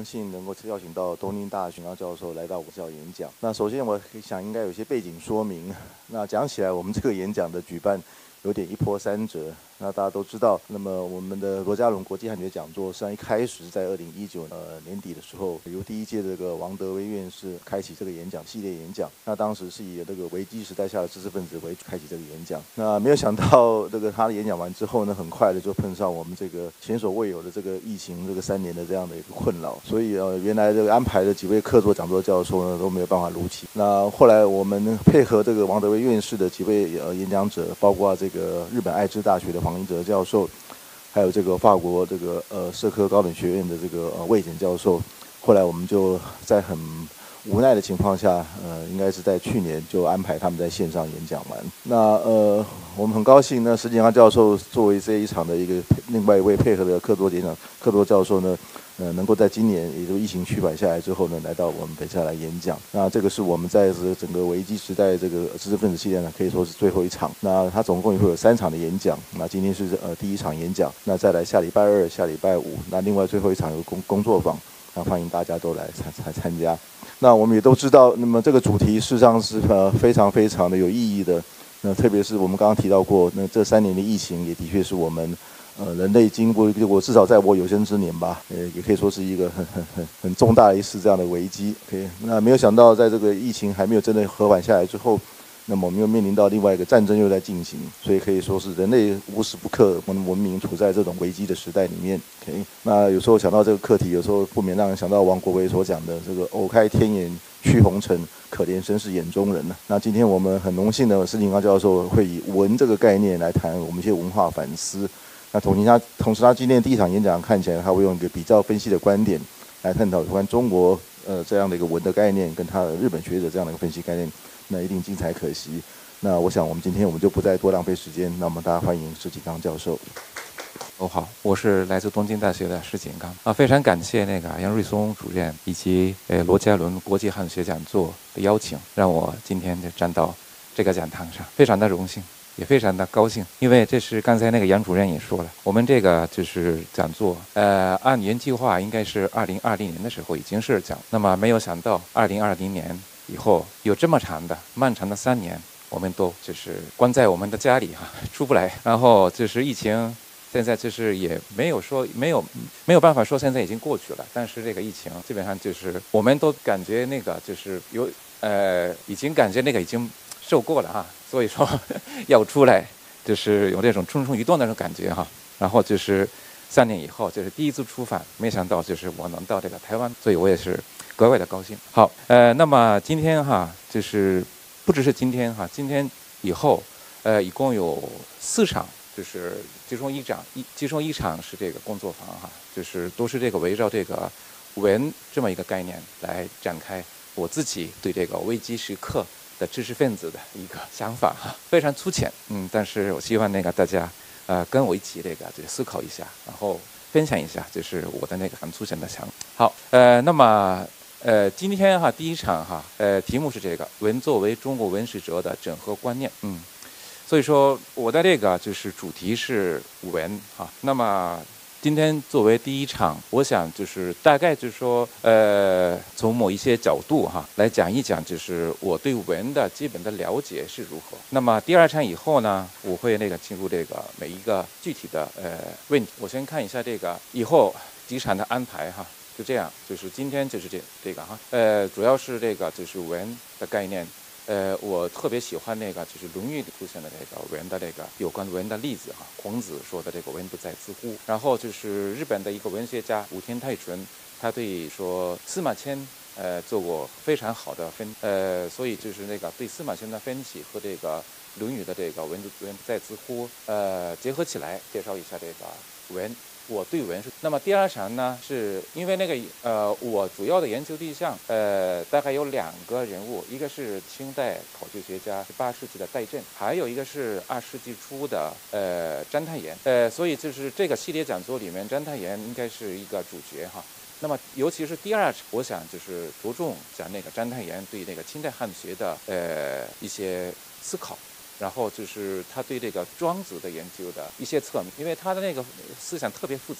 幸能够邀请到东京大学教授来到我校演讲。那首先我想应该有些背景说明。那讲起来，我们这个演讲的举办有点一波三折。那大家都知道，那么我们的罗家伦国际汉学讲座，实际上一开始是在2019年底的时候，由第一届这个王德威院士开启这个演讲系列演讲。那当时是以这个危机时代下的知识分子为主开启这个演讲。那没有想到，这个他的演讲完之后呢，很快的就碰上我们这个前所未有的这个疫情，这个3年的这样的一个困扰。所以原来这个安排的几位客座讲座教授呢都没有办法如期。那后来我们配合这个王德威院士的几位演讲者，包括这个日本爱知大学的黄英哲教授，还有这个法国这个社科高等学院的这个魏简教授。后来我们就在很无奈的情况下，应该是在去年就安排他们在线上演讲完。那我们很高兴呢，石井康教授作为这一场的一个另外一位配合的客座教授呢，能够在今年也就疫情趋缓下来之后呢，来到我们北校来演讲。那这个是我们在整个危机时代这个知识分子系列呢，可以说是最后一场。那他总共也会有3场的演讲。那今天是第一场演讲，那再来下礼拜2、下礼拜5，那另外最后一场有工作坊，那欢迎大家都来参加。那我们也都知道，那么这个主题事实上是非常非常的有意义的。那特别是我们刚刚提到过，那这3年的疫情也的确是我们人类经过我至少在我有生之年吧，也可以说是一个很重大的一次这样的危机。那没有想到，在这个疫情还没有真的和缓下来之后，那么我们又面临到另外一个战争又在进行，所以可以说是人类无时不刻我们文明处在这种危机的时代里面。那有时候想到这个课题，有时候不免让人想到王国维所讲的这个“偶开天眼驱红尘，可怜身是眼中人”呢。那今天我们很荣幸的石井康教授会以文这个概念来谈我们一些文化反思。那同时他今天第一场演讲看起来他会用一个比较分析的观点来探讨有关中国这样的一个文的概念，跟他的日本学者这样的一个分析概念，那一定精彩可惜。那我想今天我们就不再多浪费时间，那么大家欢迎石井康教授。 好，我是来自东京大学的石井康非常感谢那个杨瑞松主任以及罗家伦国际汉学讲座的邀请，让我今天就站到这个讲堂上，非常的荣幸，也非常的高兴。因为这是刚才那个杨主任也说了，我们这个就是讲座按原计划应该是2020年的时候已经是讲，那么没有想到2020年以后有这么漫长的3年，我们都就是关在我们的家里出不来，然后就是疫情现在就是也没有办法说现在已经过去了，但是这个疫情基本上就是我们都感觉那个就是已经感觉那个已经受过了所以说要出来就是有这种蠢蠢欲动的那种感觉然后就是3年以后就是第一次出访，没想到就是我能到这个台湾，所以我也是格外的高兴。好，那么今天就是不只是今天今天以后一共有4场。就是其中一场是这个工作坊就是都是这个围绕这个文这么一个概念来展开我自己对这个危机时刻的知识分子的一个想法非常粗浅，但是我希望那个大家跟我一起这个就思考一下，然后分享一下就是我的那个很粗浅的想法。好，那么今天第一场题目是这个文作为中国文史哲的整合观念。所以说我的这个就是主题是文那么今天作为第一场，我想就是大概就是说从某一些角度来讲一讲，就是我对文的基本的了解是如何。那么第2场以后呢，我会那个进入这个每一个具体的问题。我先看一下这个以后几场的安排就这样，就是今天就是这个主要是这个就是文的概念。我特别喜欢那个就是《论语》里出现的这个文的这个有关文的例子孔子说的这个文不在自乎。然后就是日本的一个文学家武田泰纯，他对说司马迁做过非常好的所以就是那个对司马迁的分析和这个《论语》的这个文不在自乎结合起来介绍一下这个文。我对文是。那么第2场呢，是因为那个我主要的研究对象大概有2个人物，一个是清代考据学家18世纪的戴震，还有一个是20世纪初的章太炎。所以就是这个系列讲座里面，章太炎应该是一个主角那么尤其是第2场，我想就是着重讲那个章太炎对那个清代汉学的一些思考。然后就是他对这个庄子的研究的一些侧面，因为他的那个思想特别复杂，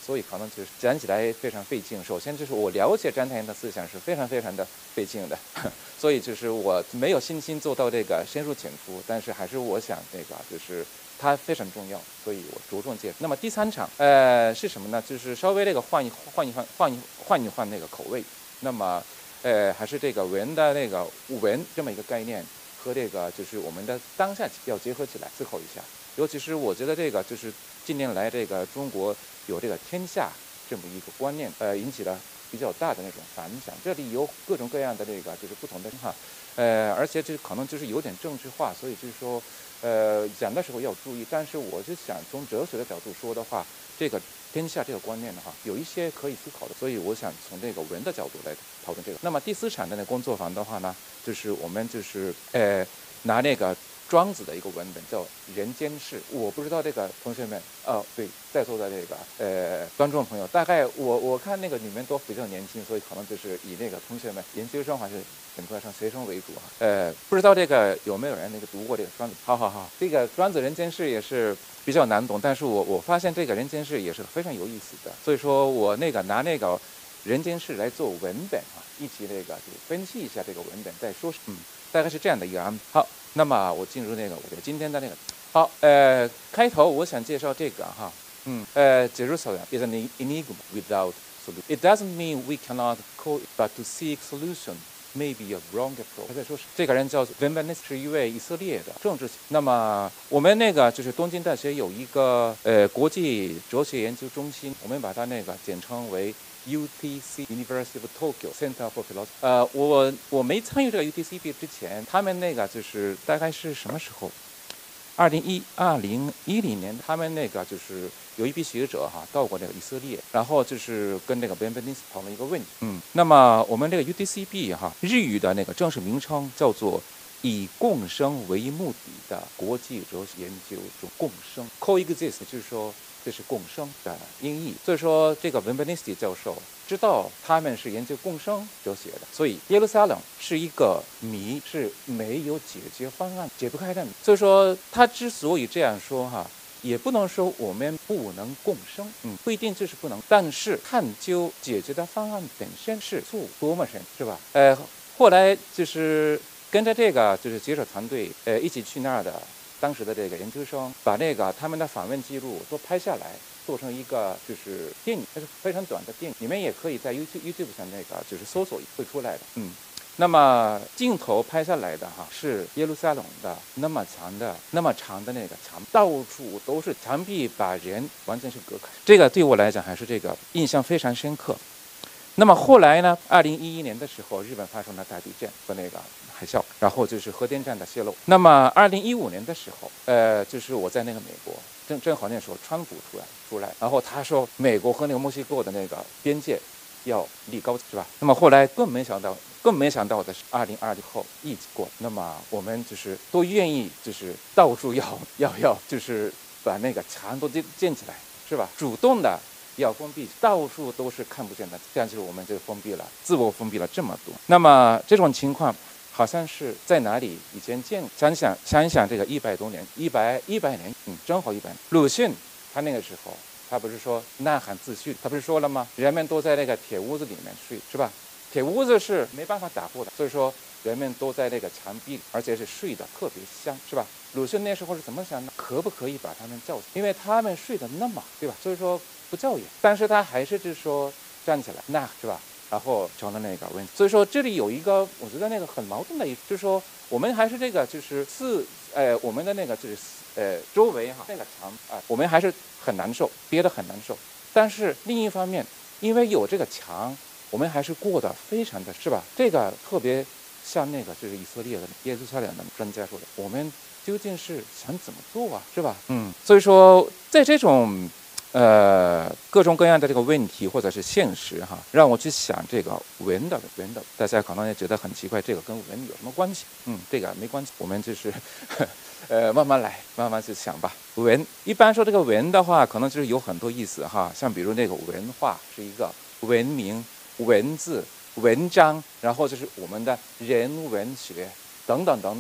所以可能就是讲起来非常费劲。首先就是我了解章太炎的思想是非常的费劲的，所以就是我没有信心做到这个深入浅出，但是还是我想这个就是它非常重要，所以我着重介绍。那么第3场是什么呢？就是稍微这个换一换那个口味。那么还是这个文的那个文这么一个概念和这个就是我们的当下要结合起来思考一下。尤其是我觉得这个就是近年来这个中国有这个天下这么一个观念，引起了比较大的那种反响。这里有各种各样的这个就是不同的哈，而且这可能就是有点政治化，所以就是说讲的时候要注意。但是我就想从哲学的角度说的话，这个天下这个观念的话，有一些可以思考的，所以我想从这个文的角度来讨论这个。那么第4场的那工作坊的话呢，就是我们就是拿那个庄子的一个文本叫《人间世》，我不知道这个同学们，对，在座的这个观众朋友，大概我看那个你们都比较年轻，所以可能就是以那个同学们研究生还是本科生学生为主啊。不知道这个有没有人那个读过这个庄子？好，这个庄子《人间世》也是比较难懂，但是我发现这个《人间世》也是非常有意思的，所以说我那个拿那个《人间世》来做文本啊，一起那个就分析一下这个文本，再说大概是这样的一个安排。好。那么我进入那个我的今天的那个好，开头我想介绍这个哈，Jerusalem is an enigma without solution. It doesn't mean we cannot call it, but to seek solution may be a wrong approach. 他在说这个人叫做 Benveniste， 是一位以色列的政治。那么我们那个就是东京大学有一个国际哲学研究中心，我们把它那个简称为UTC University of Tokyo Center for Philosophy。我没参与这个 UTCP 之前，他们那个就是大概是什么时候？2010年，他们那个就是有一批学者哈到过这个以色列，然后就是跟这个 Benveniste 讨论一个问题。那么我们这个 UTCP 哈日语的那个正式名称叫做以共生为目的的国际哲学研究中共生 coexist， 就是说这是共生的音译。所以说这个 Benveniste 教授知道他们是研究共生哲学的，所以耶路撒冷是一个谜，是没有解决方案，解不开的谜。所以说他之所以这样说哈，也不能说我们不能共生，不一定就是不能，但是探究解决的方案本身是多么深，是吧？后来就是跟着这个就是记者团队一起去那儿的当时的这个研究生，把那个他们的访问记录都拍下来，做成一个就是电影，它是非常短的电影，你们也可以在 YouTube 上那个就是搜索会出来的。那么镜头拍下来的哈是耶路撒冷的那么长的那个墙，到处都是墙壁，把人完全是隔开。这个对我来讲还是这个印象非常深刻。那么后来呢，2011年的时候，日本发生了大地震和那个海啸，然后就是核电站的泄漏。那么2015年的时候，就是我在那个美国，正好那时候川普出来，然后他说美国和那个墨西哥的那个边界要立高，是吧？那么后来更没想到的是2020后疫情过，那么我们就是都愿意就是到处要就是把那个墙都建起来，是吧？主动的要封闭，到处都是看不见的，这样就是我们就自我封闭了这么多。那么这种情况好像是在哪里以前见过？想一想这个100多年，100年，正好100年。鲁迅他那个时候，他不是说呐喊自序，他不是说了吗？人们都在那个铁屋子里面睡，是吧？铁屋子是没办法打破的，所以说人们都在那个墙壁，而且是睡得特别香，是吧？鲁迅那时候是怎么想的？可不可以把他们叫醒？因为他们睡得那么，对吧？所以说不叫也，但是他还是就是说站起来，那是吧？然后成了那个问题。所以说这里有一个我觉得那个很矛盾的就是说我们还是这个就是我们的那个就是周围哈那个墙我们还是很难受，憋得很难受。但是另一方面，因为有这个墙，我们还是过得非常的，是吧？这个特别像那个就是以色列的耶路撒冷的专家说的，我们究竟是想怎么做啊，是吧？所以说在这种各种各样的这个问题或者是现实哈，让我去想这个文的，大家可能也觉得很奇怪，这个跟文有什么关系？这个没关系，我们就是慢慢来，慢慢去想吧。文一般说这个文的话，可能就是有很多意思哈，像比如那个文化是一个文明、文字、文章，然后就是我们的人文学等等等等。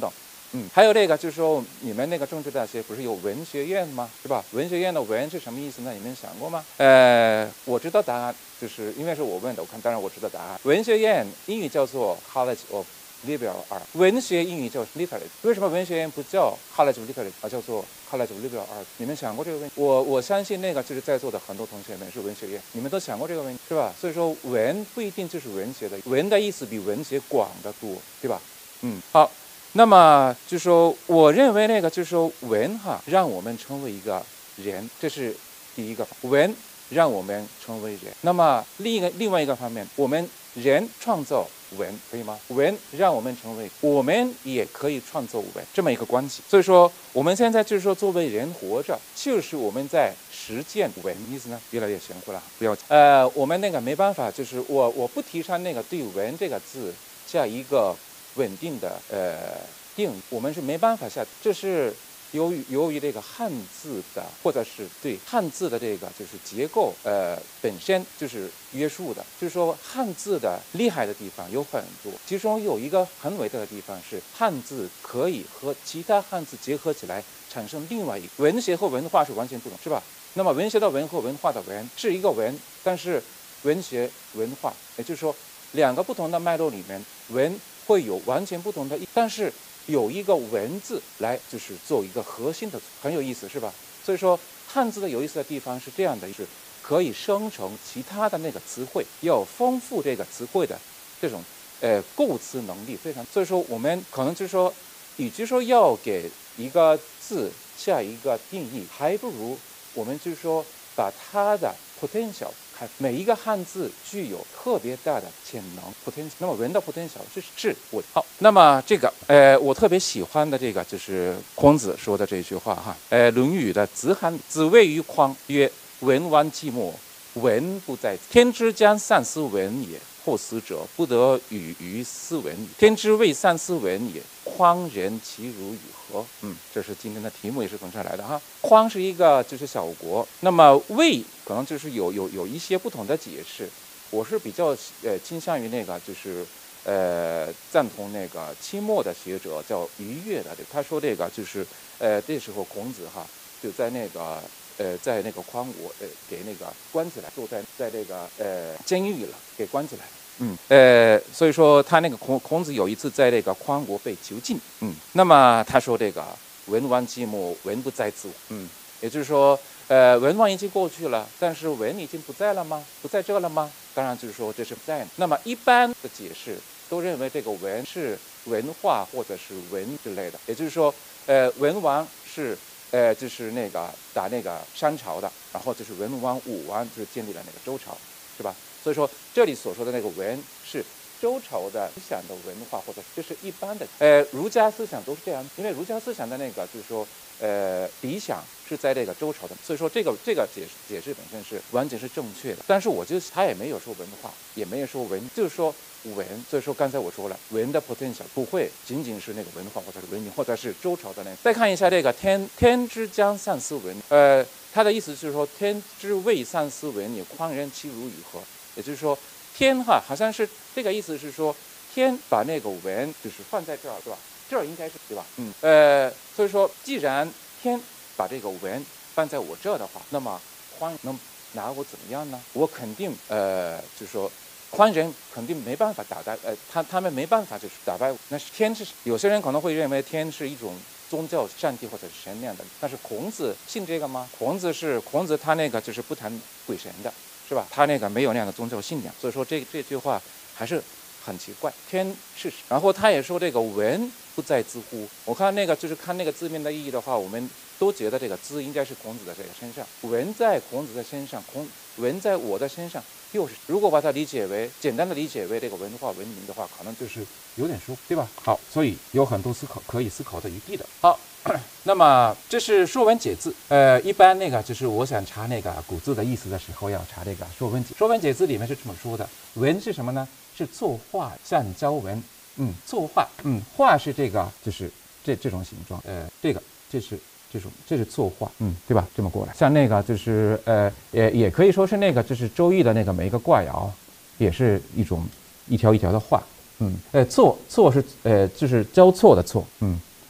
还有这个就是说，你们那个政治大学不是有文学院吗？是吧？文学院的文是什么意思呢？你们想过吗？我知道答案，就是因为是我问的，当然我知道答案。文学院英语叫做 College of Liberal Arts， 文学英语叫 Literary。为什么文学院不叫 College of Literary， 而叫做 College of Liberal Arts？ 你们想过这个问题？我相信那个就是在座的很多同学们是文学院，你们都想过这个问题是吧？所以说文不一定就是文学的，文的意思比文学广得多，对吧？好。那么就说，我认为那个就是说，文让我们成为一个人，这是第一个。文让我们成为人。那么另外一个方面，我们人创造文，可以吗？文让我们成为，我们也可以创造文，这么一个关系。所以说，我们现在就是说，作为人活着，就是我们在实践文，意思呢越来越玄乎了。不要我们那个没办法，就是我不提倡那个对文这个字下一个稳定的定义，我们是没办法下，这是由于这个汉字的，或者是对汉字的这个就是结构本身就是约束的。就是说汉字的厉害的地方有很多，其中有一个很伟大的地方是汉字可以和其他汉字结合起来，产生另外一个文学和文化是完全不同，是吧？那么文学的文和文化的文是一个文，但是文学文化，也就是说两个不同的脉络里面，文会有完全不同的，但是有一个文字来就是做一个核心的，很有意思，是吧？所以说汉字的有意思的地方是这样的，是可以生成其他的那个词汇，要丰富这个词汇的这种构词能力非常。所以说我们可能就是说，与其说要给一个字下一个定义，还不如我们就是说把它的 potential。每一个汉字具有特别大的潜能 potential， 那么文的 potential 是我好。那么这个我特别喜欢的这个就是孔子说的这句话哈，论语的子谓于匡曰：文王寂寞，文不在。天之将丧斯文也，后死者不得与于斯文矣。天之谓丧斯文也，匡人其如与何？这是今天的题目，也是从这儿来的哈。匡是一个就是小国，那么魏可能就是有一些不同的解释。我是比较倾向于那个就是赞同那个清末的学者叫于越的，他说这个就是这时候孔子就在那个匡国给那个关起来，就在这个监狱里了，给关起来了。所以说他那个孔子有一次在这个匡国被囚禁，那么他说这个文王寂寞，文不在兹。也就是说文王已经过去了，但是文已经不在了吗？不在这了吗？当然就是说这是不在的。那么一般的解释都认为这个文是文化或者是文之类的，也就是说文王是就是那个打那个商朝的，然后就是文王武王就是建立了那个周朝，是吧？所以说这里所说的那个文是周朝的思想的文化，或者这是一般的儒家思想都是这样，因为儒家思想的那个就是说理想是在这个周朝的，所以说这个解释本身是完全是正确的。但是我觉得他也没有说文化，也没有说文，就是说文。所以说刚才我说了，文的 potential 不会仅仅是那个文化或者是文明或者是周朝的那个。再看一下这个天之将丧斯文，他的意思是说天之谓丧斯文也，匡人其如与何？也就是说天好像是这个意思是说天把那个文就是放在这儿，对吧？这儿应该是对吧？所以说既然天把这个文放在我这儿的话，那么匡能拿我怎么样呢？我肯定就是说匡人肯定没办法打败他们没办法就是打败。那是天是有些人可能会认为天是一种宗教上帝或者是神那样的，但是孔子信这个吗？孔子他那个就是不谈鬼神的，是吧？他那个没有那样的宗教信仰，所以说这句话还是很奇怪。天是，然后他也说这个文不在兹乎。我看那个就是看那个字面的意义的话，我们都觉得这个兹应该是孔子的这个身上，文在孔子的身上，文在我的身上，又是如果把它简单的理解为这个文化文明的话，可能就是有点说，对吧？好，所以有很多可以思考的余地的。好。那么这是《说文解字》。一般那个就是我想查那个古字的意思的时候，要查这个《说文解》。《说文解字》里面是这么说的：文是什么呢？是作画，像教文。作画。画是这个，就是这种形状。这是作画。对吧？这么过来，像那个就是也可以说是那个就是《周易》的那个每一个卦爻，也是一种一条一条的画。错是就是交错的错。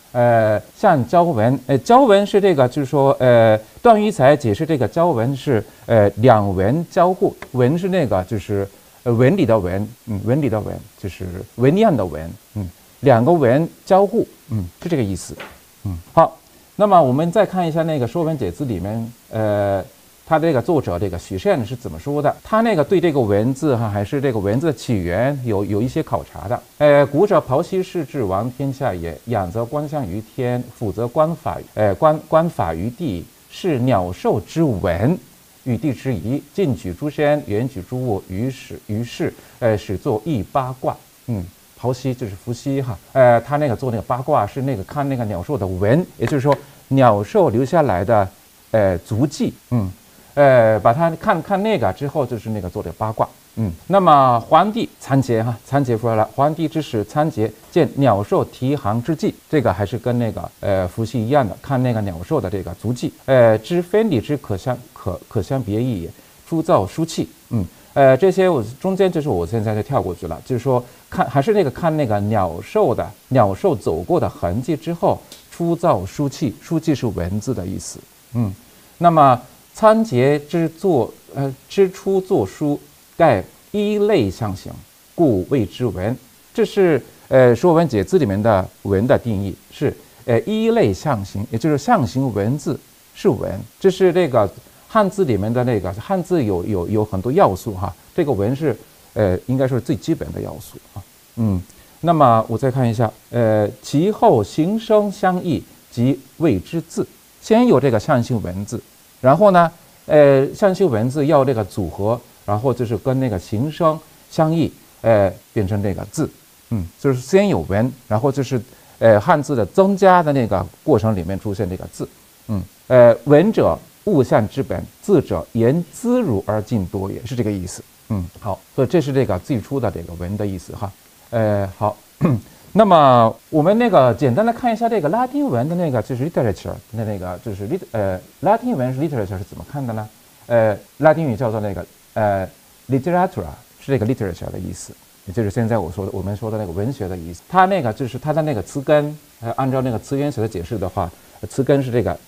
像交文，交文是这个，就是说，段玉裁解释这个交文是两文交互，文是那个就是文理的文，文理的文就是文样的文，两个文交互，是这个意思，好，那么我们再看一下那个《说文解字》里面，他这个作者这个许慎是怎么说的？他那个对这个文字还是这个文字的起源有一些考察的。古者庖屁是治王天下也，养则观象于天，俯则观法于地，是鸟兽之文，与地之宜。近举诸身，远举诸物，于是始作易八卦。庖屁就是伏羲哈，他那个做那个八卦是那个看那个鸟兽的文，也就是说鸟兽留下来的足迹，把它看那个之后，就是那个做的八卦，那么黄帝参诘参诘出来了，黄帝之始参诘，见鸟兽蹄行之迹，这个还是跟那个伏羲一样的，看那个鸟兽的这个足迹，知分理之可相别异也，出造书契，这些我中间就是我现在就跳过去了，就是说还是那个看那个鸟兽走过的痕迹之后，出造书契，书契是文字的意思，那么参诘之初作书，盖一类象形，故谓之文。这是《说文解字》里面的文的定义，是一类象形，也就是象形文字是文。这是这个汉字里面的那个汉字有很多要素哈，这个文是应该是最基本的要素啊。那么我再看一下，其后形声相异，即谓之字。先有这个象形文字。然后呢，象形文字要这个组合，然后就是跟那个形声相异，变成这个字，就是先有文，然后就是汉字的增加的那个过程里面出现这个字，文者物象之本，字者言资汝而尽多也，是这个意思，好，所以这是这个最初的这个文的意思哈，好。那么我们那个简单的看一下这个拉丁文的那个就是 literature 那个就是拉丁文是 literature 是怎么看的呢？拉丁语叫做那个literatura 是这个 literature 的意思，也就是现在我们说的那个文学的意思。它那个就是它的那个词根，按照那个词源学的解释的话，词根是这个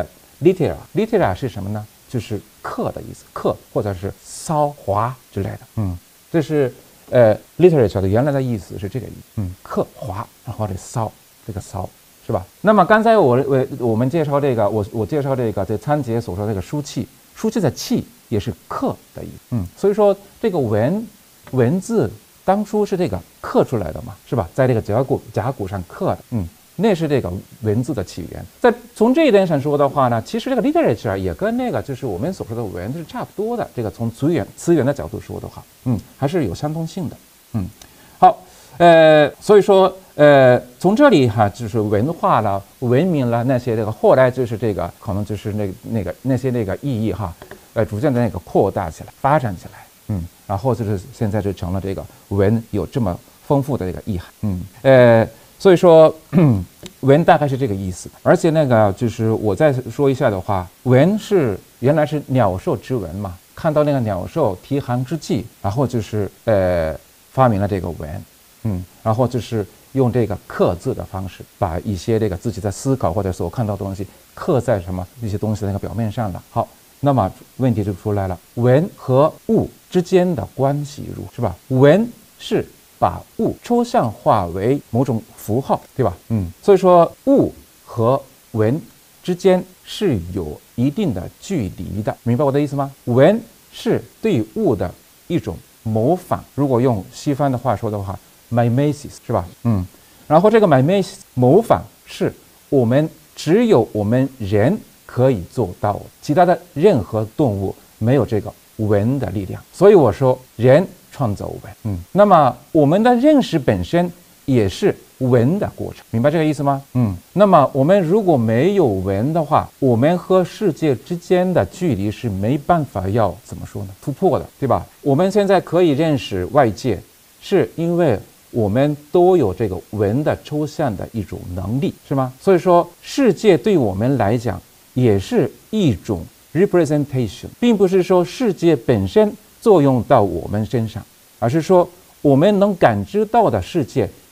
litera 是什么呢？就是刻的意思，刻或者是骚滑之类的，这是。literature 的原来的意思是这个意思，刻滑，然后骚，这个骚是吧？那么刚才我们介绍这个，我介绍这个参诘所说的这个书契，书契的契也是刻的意思，所以说这个文字当初是这个刻出来的嘛，是吧？在这个甲骨上刻的，那是这个文字的起源。从这一点上说的话呢，其实这个 literature 也跟那个就是我们所说的文是差不多的。这个从词源的角度说的话，还是有相通性的。好，所以说从这里就是文化了、文明了那些这个，后来就是这个可能就是那些意义逐渐的那个扩大起来、发展起来，然后就是现在就成了这个文有这么丰富的这个意涵，所以说，文大概是这个意思。而且那个就是我再说一下的话，文是原来是鸟兽之文嘛，看到那个鸟兽蹄行之迹，然后就是发明了这个文，然后就是用这个刻字的方式，把一些这个自己的思考或者所看到的东西刻在一些东西的那个表面上了。好，那么问题就出来了，文和物之间的关系是吧？文是把物抽象化为某种符号，对吧？所以说物和文之间是有一定的距离的，明白我的意思吗？文是对物的一种模仿，如果用西方的话说的话 mimesis 是吧？然后这个 mimesis 模仿是只有我们人可以做到，其他的任何动物没有这个文的力量，所以我说人创造文，那么我们的认识本身也是文的过程，明白这个意思吗？那么我们如果没有文的话，我们和世界之间的距离是没办法怎么说呢？突破的，对吧？我们现在可以认识外界，是因为我们都有这个文的抽象的一种能力，是吗？所以说世界对我们来讲也是一种 representation， 并不是说世界本身作用到我们身上，而是说我们能感知到的世界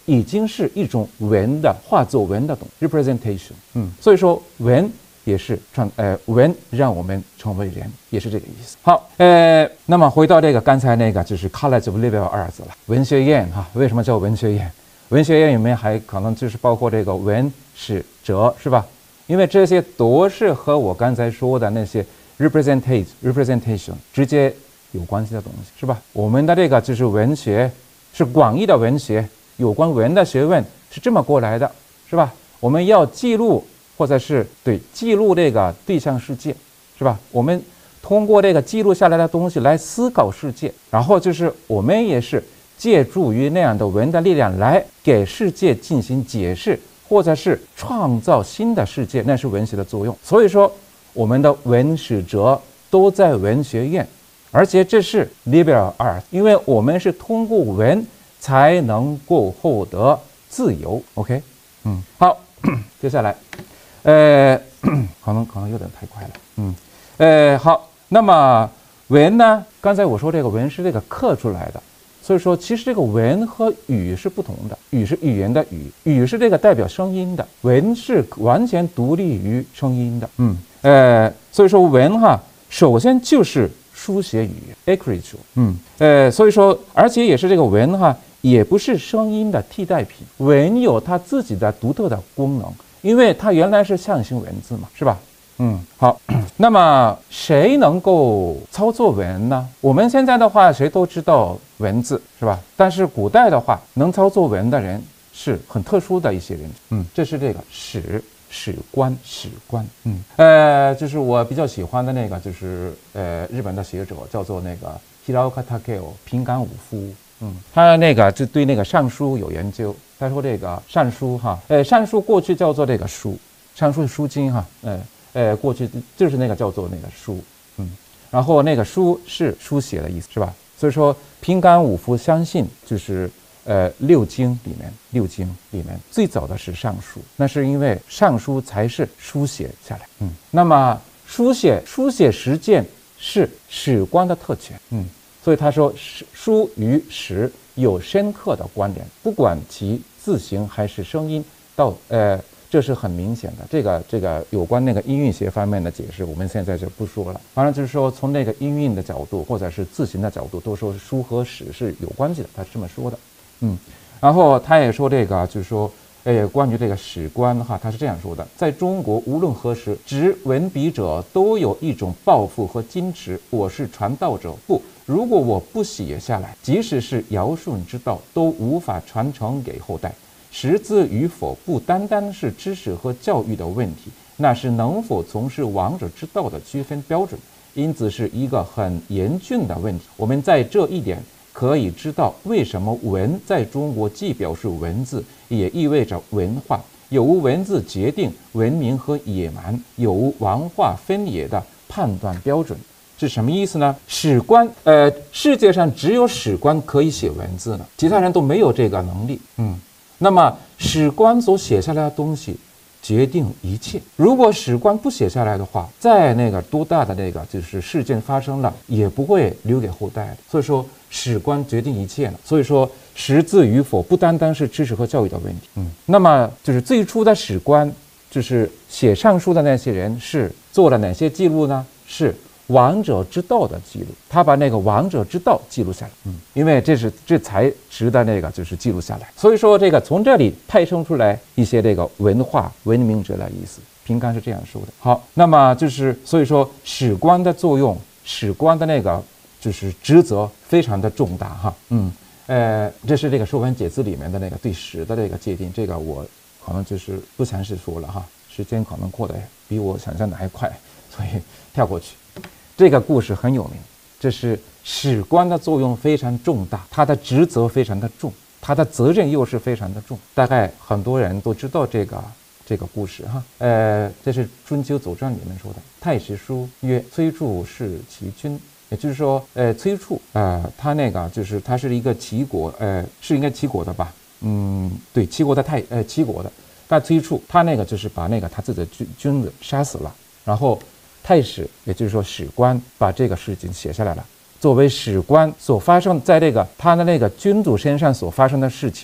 已经是一种文的画作文的representation。所以说文也是文让我们成为人，也是这个意思。好，那么回到这个刚才那个就是 College of Liberal Arts 了，文学院哈，为什么叫文学院？文学院里面还可能就是包括这个文史哲，是吧？因为这些都是和我刚才说的那些 representation 直接有关系的东西，是吧？我们的这个就是文学，是广义的文学，有关文的学问是这么过来的，是吧？我们要记录，或者是记录这个对象世界，是吧？我们通过这个记录下来的东西来思考世界，然后就是我们也是借助于那样的文的力量来给世界进行解释，或者是创造新的世界，那是文学的作用。所以说我们的文史哲都在文学院，而且这是 liberal art， 因为我们是通过文才能够获得自由。 OK， 好，接下来可能有点太快了。好，那么文呢，刚才我说这个文是这个刻出来的，所以说其实这个文和语是不同的，语是语言的语，语是这个代表声音的，文是完全独立于声音的。所以说文哈，首先就是书写语言 ，acritual。所以说，而且也是这个文哈，也不是声音的替代品，文有它自己的独特的功能，因为它原来是象形文字嘛，是吧？好，那么谁能够操作文呢？我们现在的话，谁都知道文字，是吧？但是古代的话，能操作文的人是很特殊的一些人。这是这个史官。就是我比较喜欢的那个，就是日本的学者叫做那个 Hiraoka Takeo 平冈武夫。他那个就对那个尚书有研究。他说这个尚书哈，尚书过去叫做这个书，尚书是书经哈，过去就是那个叫做那个书，然后那个书是书写的意思，是吧？所以说平冈武夫相信就是六经里面最早的是尚书，那是因为尚书才是书写下来。那么书写实践是史官的特权。所以他说书与史有深刻的关联，不管其字形还是声音，这是很明显的。这个有关那个音韵学方面的解释，我们现在就不说了。反正就是说，从那个音韵的角度，或者是字形的角度，都说书和史是有关系的，他是这么说的。然后他也说这个，就是说，关于这个史官哈，他是这样说的：在中国，无论何时，执文笔者都有一种抱负和矜持。我是传道者，不，如果我不写下来，即使是尧舜之道，都无法传承给后代。识字与否不单单是知识和教育的问题，那是能否从事王者之道的区分标准，因此是一个很严峻的问题。我们在这一点可以知道，为什么文在中国既表示文字，也意味着文化。有无文字决定文明和野蛮，有无文化分野的判断标准。是什么意思呢？史官，世界上只有史官可以写文字呢，其他人都没有这个能力。那么史官所写下来的东西决定一切。如果史官不写下来的话，再那个多大的那个就是事件发生了，也不会留给后代的。所以说史官决定一切了。所以说识字与否不单单是知识和教育的问题。那么就是最初的史官，就是写尚书的那些人是做了哪些记录呢？是王者之道的记录，他把那个王者之道记录下来，因为这才值得那个就是记录下来。所以说这个从这里派生出来一些这个文化文明者的意思。平冈是这样说的。好，那么就是所以说史官的作用，史官的那个就是职责非常的重大哈。这是这个《说文解字》里面的那个对史的这个界定，这个我可能就是不详细说了哈，时间可能过得比我想象的还快，所以跳过去。这个故事很有名，这是史官的作用非常重大，他的职责非常的重，他的责任又是非常的重。大概很多人都知道这个故事哈。这是《春秋左传》里面说的：“太史书曰，崔杼是齐君。”也就是说，崔杼他那个就是他是一个齐国，是应该齐国的吧？对，齐国的齐国的。但崔杼他那个就是把那个他自己的君子杀死了，然后太史，也就是说史官，把这个事情写下来了。作为史官所发生在这个他的那个君主身上所发生的事情，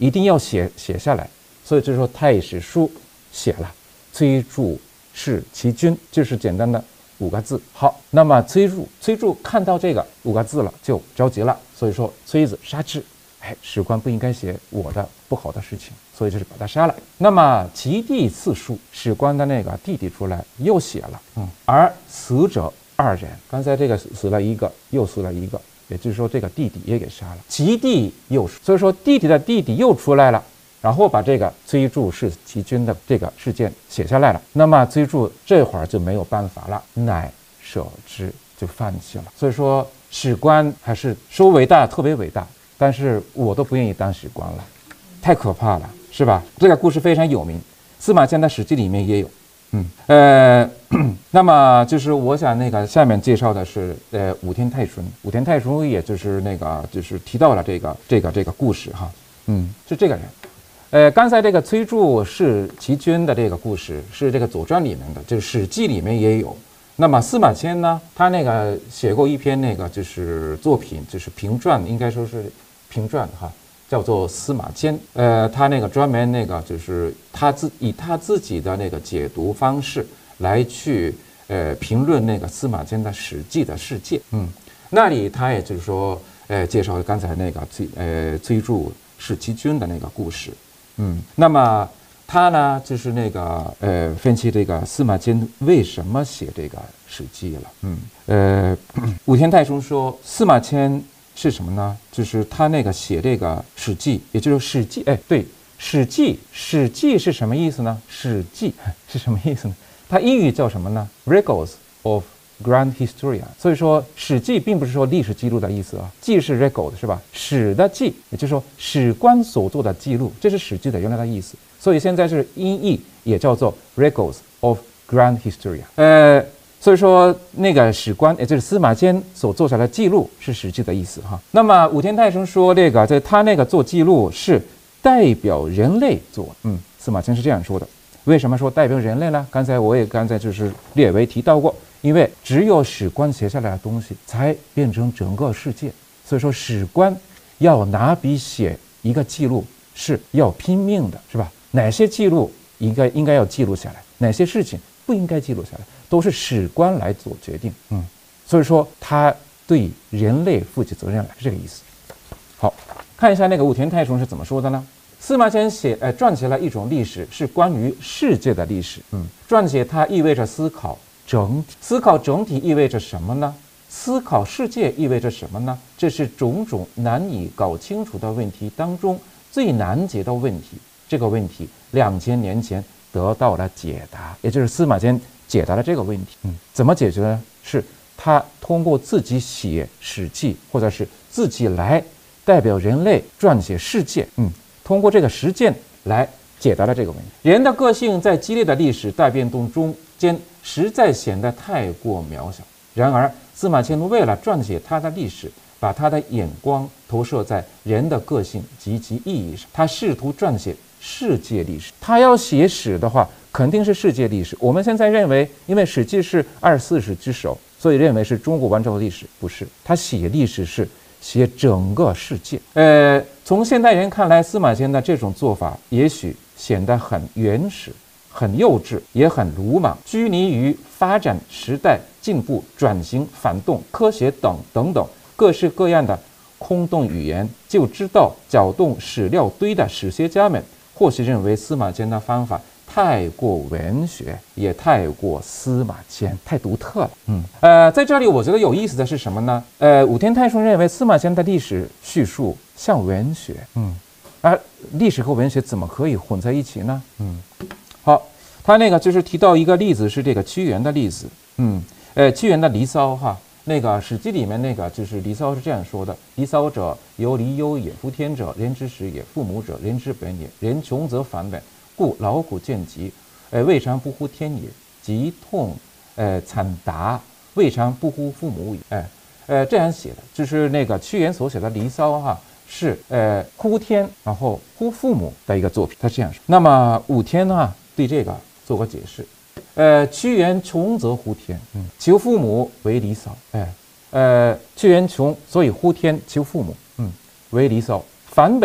一定要写下来。所以就说太史书写了，崔杼弑其君，就是简单的5个字。好，那么崔杼看到这个5个字了，就着急了，所以说崔子杀之。史官不应该写我的不好的事情，所以就是把他杀了。那么其弟弑叔，史官的那个弟弟出来又写了，而死者2人，刚才这个死了一个，又死了一个，也就是说这个弟弟也给杀了。其弟又，所以说弟弟的弟弟又出来了，然后把这个崔杼弑其君的这个事件写下来了。那么崔杼这会儿就没有办法了，乃舍之，就放弃了。所以说史官还是说伟大，特别伟大。但是我都不愿意当史官了，太可怕了，是吧？这个故事非常有名，司马迁的《史记》里面也有。那么就是我想那个下面介绍的是武田泰纯，武田泰纯也就是那个就是提到了这个故事哈，是这个人。刚才这个崔杼弑其君的这个故事是这个《左传》里面的，就是《史记》里面也有。那么司马迁呢，他那个写过一篇那个就是作品，就是评传，应该说是评传哈，叫做《司马迁》。他那个专门那个就是以他自己的那个解读方式来去评论那个司马迁的《史记》的世界。那里他也就是说介绍刚才那个崔杼弑其君的那个故事。那么他呢，就是那个分析这个司马迁为什么写这个《史记》了。武田泰纯说，司马迁是什么呢？就是他那个写这个《史记》，也就是《史记》。对，《史记》是什么意思呢？《史记》是什么意思呢？它英语叫什么呢 ？Records of Grand Historia。所以说，《史记》并不是说历史记录的意思啊，记是 record 是吧？史的记，也就是说史官所做的记录，这是《史记》的原来的意思。所以现在是音译，也叫做 Records of Grand Historia。所以说那个史官，也就是司马迁所做下来的记录是《史记》的意思哈。那么武田泰纯说，这个在他那个做记录是代表人类做，司马迁是这样说的。为什么说代表人类呢？刚才就是略微提到过，因为只有史官写下来的东西才变成整个世界，所以说史官要拿笔写一个记录是要拼命的，是吧？哪些记录应该要记录下来，哪些事情不应该记录下来，都是史官来做决定。所以说他对人类负起责任来，是这个意思。好，看一下那个武田泰纯是怎么说的呢？司马迁撰写了一种历史，是关于世界的历史。撰写它意味着思考整体，思考整体意味着什么呢？思考世界意味着什么呢？这是种种难以搞清楚的问题当中最难解的问题。这个问题2000年前得到了解答，也就是司马迁解答了这个问题。怎么解决呢？是他通过自己写《史记》，或者是自己来代表人类撰写世界。通过这个实践来解答了这个问题。人的个性在激烈的历史大变动中间实在显得太过渺小。然而，司马迁为了撰写他的历史，把他的眼光投射在人的个性及其意义上。他试图撰写世界历史。他要写史的话，肯定是世界历史。我们现在认为，因为《史记》是24史之首，所以认为是中国完整的历史，不是。他写历史是写整个世界。从现代人看来，司马迁的这种做法也许显得很原始、很幼稚，也很鲁莽，拘泥于发展、时代进步、转型、反动、科学等等各式各样的空洞语言，就知道搅动史料堆的史学家们或许认为司马迁的方法太过文学，也太过司马迁，太独特了。在这里我觉得有意思的是什么呢？武田泰纯认为司马迁的历史叙述像文学，而历史和文学怎么可以混在一起呢？好，他那个就是提到一个例子，是这个屈原的例子。屈原的《离骚》哈，那个《史记》里面那个就是《离骚》是这样说的：离骚者，由离忧也。夫天者，人之始也；父母者，人之本也。人穷则反本，故劳苦见疾，未尝不乎天也；疾痛，惨达，未尝不乎父母也。这样写的，就是那个屈原所写的《离骚》哈，是呼天然后呼父母的一个作品。他这样说。那么武田呢，对这个做个解释。屈原穷则呼天，求父母为离骚。屈原穷，所以呼天求父母，为离骚。反本，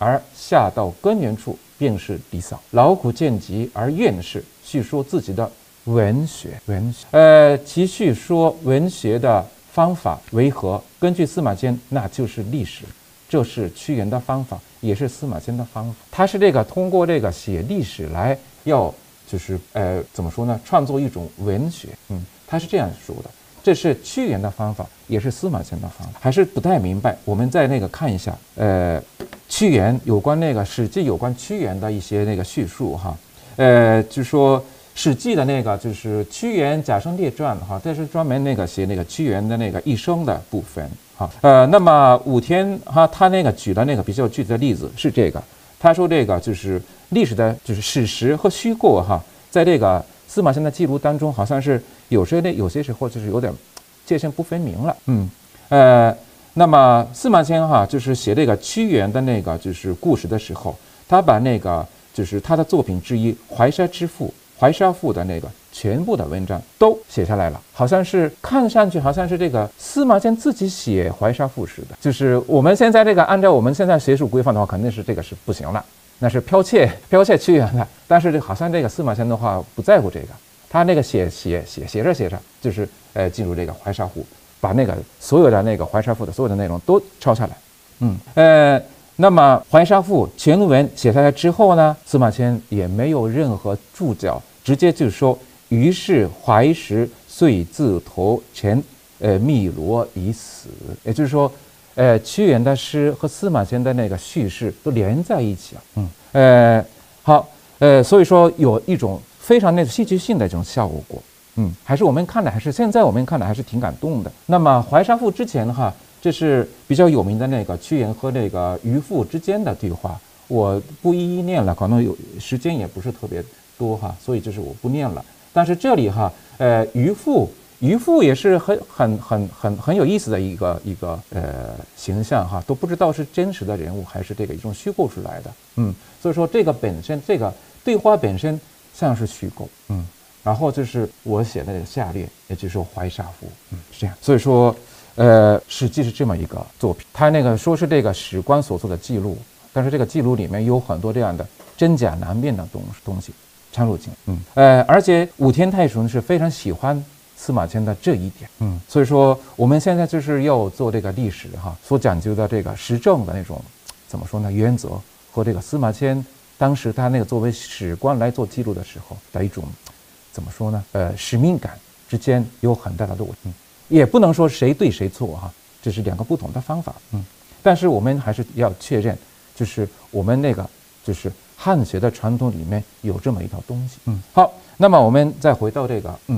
而下到根源处，便是离骚。劳苦见极而厌世，叙说自己的文学。其叙说文学的方法为何？根据司马迁，那就是历史。这是屈原的方法，也是司马迁的方法。他是通过写历史来怎么说呢？创作一种文学。他是这样说的。这是屈原的方法，也是司马迁的方法。还是不太明白，我们再看一下，屈原有关《史记》有关屈原的一些叙述哈。就说《史记》的就是屈原贾生列传哈，这是专门写屈原的一生的部分哈。那么武天哈他举的比较具体的例子是这个，他说就是历史的就是史实和虚构哈，在司马迁的记录当中，好像是有些时候就是有点界限不分明了。那么司马迁哈就是写屈原的就是故事的时候，他把就是他的作品之一《怀沙之赋》《怀沙赋》的全部的文章都写下来了，好像是看上去好像是司马迁自己写《怀沙赋》似的。就是我们现在按照我们现在学术规范的话，肯定是是不行了。那是剽窃屈原的，但是好像司马迁的话不在乎这个，他写着，就是进入怀沙赋，把所有的怀沙赋的所有的内容都抄下来。那么怀沙赋全文写下来之后呢，司马迁也没有任何注脚，直接就说：“于是怀石遂自投陈汨罗以死。”也就是说。屈原的诗和司马迁的叙事都连在一起了。好，所以说有一种非常戏剧性的这种效果。还是我们看的，现在我们看的还是挺感动的。那么怀沙赋之前哈，这是比较有名的屈原和渔父之间的对话，我不一一念了，可能有时间也不是特别多哈，所以就是我不念了。但是这里哈，渔父也是很有意思的一个形象哈，都不知道是真实的人物还是一种虚构出来的。所以说本身对话本身像是虚构。然后就是我写的下列，也就是说怀沙赋。是这样。所以说《史记》是这么一个作品，它说是史官所做的记录，但是这个记录里面有很多这样的真假难辨的东西掺入进来。而且武天太叔是非常喜欢司马迁的这一点。所以说我们现在就是要做历史哈，所讲究的实证的那种怎么说呢原则，和司马迁当时他作为史官来做记录的时候的一种怎么说呢使命感之间有很大的落差。也不能说谁对谁错哈，这是两个不同的方法。但是我们还是要确认，就是我们就是汉学的传统里面有这么一套东西。好，那么我们再回到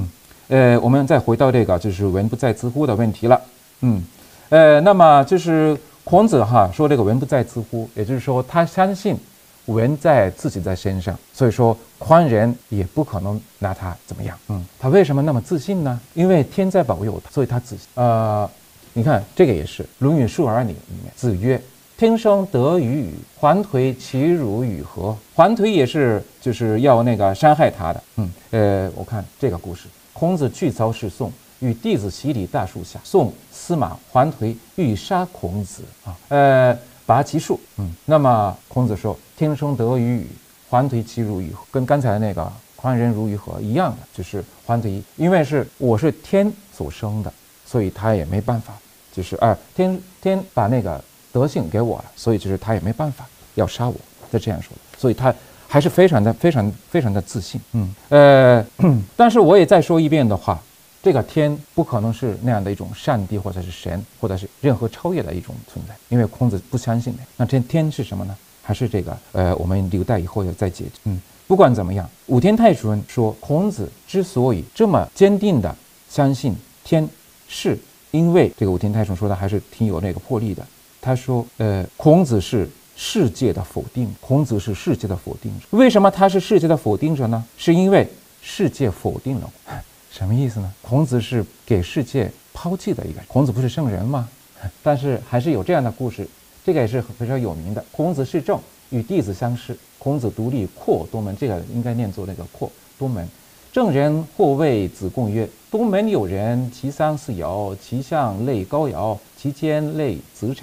就是文不在兹乎的问题了。那么就是孔子哈说文不在兹乎，也就是说他相信文在自己在身上，所以说匡人也不可能拿他怎么样。他为什么那么自信呢？因为天在保佑他，所以他自信。你看这个也是《论语述而里面，子曰：“天生得与语，环颓其如与何？”环颓也是就是要伤害他的。我看这个故事，孔子去曹是宋，与弟子席礼大树下，宋司马环颓欲杀孔子拔其树。那么孔子说：“天生得与语，环颓其如与何？”跟刚才匡人如与何一样的，就是环颓，因为我是天所生的，所以他也没办法，就是天把德性给我了，所以就是他也没办法要杀我，就这样说的。所以他还是非常的自信。但是我也再说一遍的话，这个天不可能是那样的一种上帝或者是神或者是任何超越的一种存在，因为孔子不相信的。那天是什么呢？还是我们留待以后要再解决。不管怎么样，武天太叔说孔子之所以这么坚定的相信天，是因为武天太叔说的还是挺有魄力的。他说孔子是世界的否定，孔子是世界的否定者。为什么他是世界的否定者呢？是因为世界否定了我。什么意思呢？孔子是给世界抛弃的一个人。孔子不是圣人吗？但是还是有这样的故事，这个也是非常有名的。孔子是正，与弟子相视，孔子独立阔东门，这个应该念作阔东门。正人或谓子贡曰：“东门有人，其桑似尧，其象类高尧，其间类子产，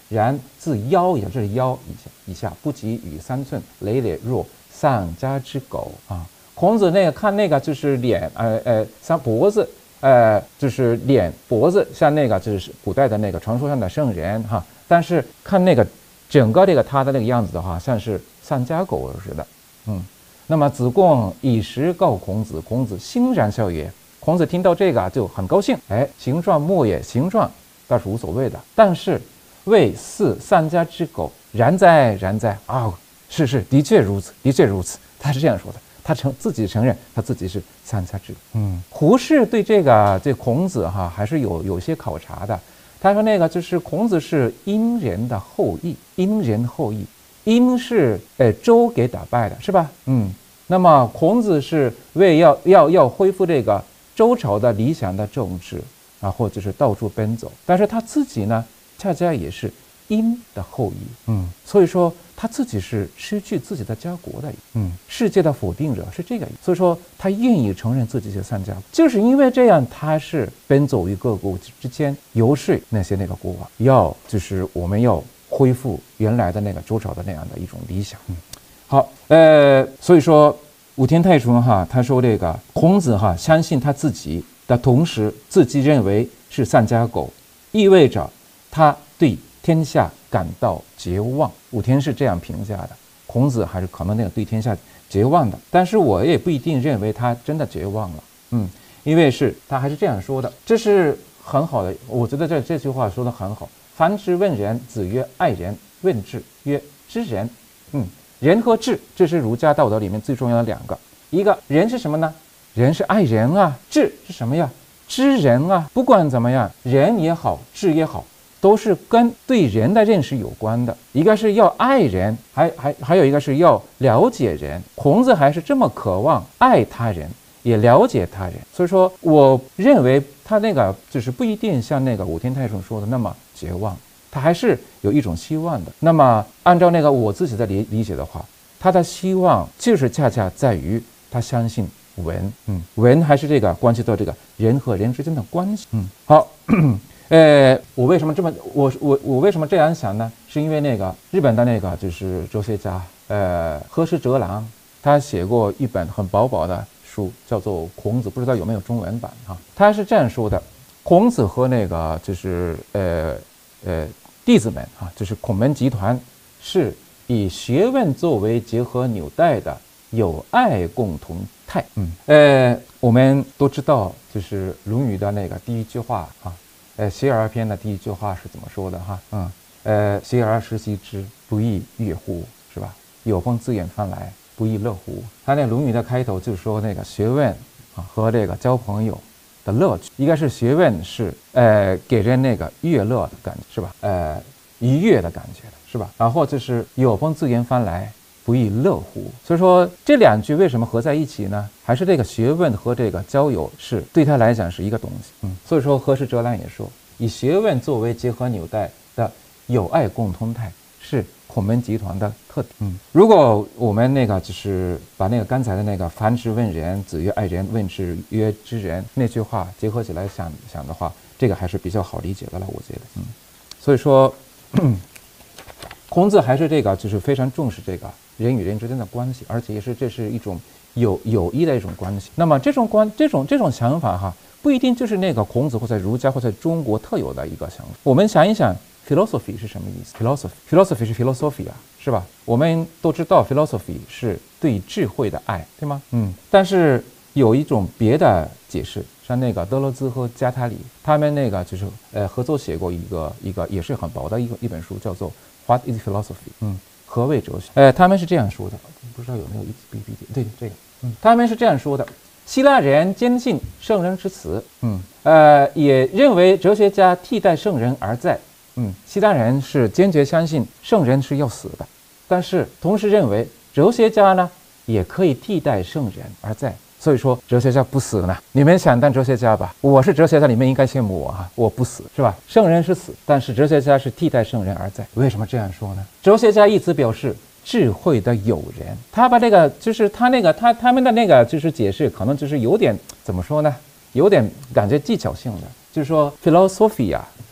然自腰，也就是腰以下，不及与3寸，累累若丧家之狗啊。孔子那个看那个就是脸，像脖子，就是脸脖子像那个就是古代的那个传说上的圣人哈，但是看那个整个这个他的那个样子的话，像是丧家狗似的。那么子贡以时告孔子，孔子欣然笑曰。孔子听到这个就很高兴，形状莫也，形状倒是无所谓的，但是为似丧家之狗，然哉然哉啊！是，的确如此，的确如此。他是这样说的，他自己承认他自己是丧家之狗。胡适对这孔子哈还是有些考察的。他说那个就是孔子是殷人的后裔，殷人后裔，殷是周给打败的，是吧？那么孔子是为要恢复这个周朝的理想的政治啊，或者是到处奔走，但是他自己呢，恰恰也是殷的后裔，所以说他自己是失去自己的家国的，世界的否定者是这个，所以说他愿意承认自己是丧家，就是因为这样，他是奔走于各国之间，游说那个国王，就是我们要恢复原来的那个周朝的那样的一种理想。好，所以说武田泰纯哈，他说这个孔子哈相信他自己的同时，自己认为是丧家狗，意味着他对天下感到绝望。武田是这样评价的，孔子还是可能那个对天下绝望的，但是我也不一定认为他真的绝望了，因为他还是这样说的，这是很好的，我觉得这句话说得很好。凡之问仁，子曰爱人，问智曰知人。仁和智，这是儒家道德里面最重要的2个。一个仁是什么呢？仁是爱人啊。智是什么呀？知人啊。不管怎么样，仁也好，智也好，都是跟对人的认识有关的。一个是要爱人，还有一个是要了解人。孔子还是这么渴望爱他人，也了解他人。所以说，我认为他那个就是不一定像那个武田泰纯说的那么绝望。他还是有一种希望的。那么按照那个我自己的理解的话，他的希望就是恰恰在于他相信文，文还是这个关系到这个人和人之间的关系。好，我为什么我为什么这样想呢？是因为那个日本的那个就是哲学家河石哲郎，他写过一本很薄的书，叫做《孔子》，不知道有没有中文版哈？他是这样说的：孔子和那个就是弟子们啊，就是孔门集团，是以学问作为结合纽带的友爱共同态。我们都知道，就是《论语》的那个第一句话啊，学而篇的第一句话是怎么说的哈？学而时习之，不亦乐乎？是吧？有朋自远方来，不亦乐乎？他那《论语》的开头就是说那个学问啊和这个交朋友的乐趣，一个是学问是给人那个悦乐的感觉，是吧？愉悦的感觉的，是吧？然后就是有朋自远方来，不亦乐乎？所以说这2句为什么合在一起呢？还是这个学问和这个交友是对他来讲是一个东西。所以说河石哲郎也说，以学问作为结合纽带的友爱共同态是孔门集团的特点。如果我们那个就是把那个刚才的那个凡之问仁，子曰爱人，问智曰知人那句话结合起来想的话，这个还是比较好理解的了，我觉得。所以说孔子还是这个就是非常重视这个人与人之间的关系，而且也是这是一种友谊的一种关系。那么这种想法哈，不一定就是那个孔子或者儒家或者中国特有的一个想法。我们想一想 philosophy 是什么意思？ philosophy 是 philosophia， 是吧？我们都知道 philosophy 是对智慧的爱，对吗？但是有一种别的解释，像那个德勒兹和加塔里，他们那个就是合作写过一个也是很薄的一本书，叫做 What is Philosophy？ 何谓哲学？他们是这样说的，不知道有没有一笔对这个，他们是这样说的：希腊人坚信圣人之词，也认为哲学家替代圣人而在，希腊人是坚决相信圣人是要死的，但是同时认为哲学家呢也可以替代圣人而在。所以说哲学家不死呢，你们想当哲学家吧？我是哲学家，你们应该羡慕我啊，我不死，是吧？圣人是死，但是哲学家是替代圣人而在。为什么这样说呢？哲学家一词表示智慧的友人，他把这个就是他们的那个就是解释，可能就是有点怎么说呢？有点感觉技巧性的，就是说 philosophia 是吧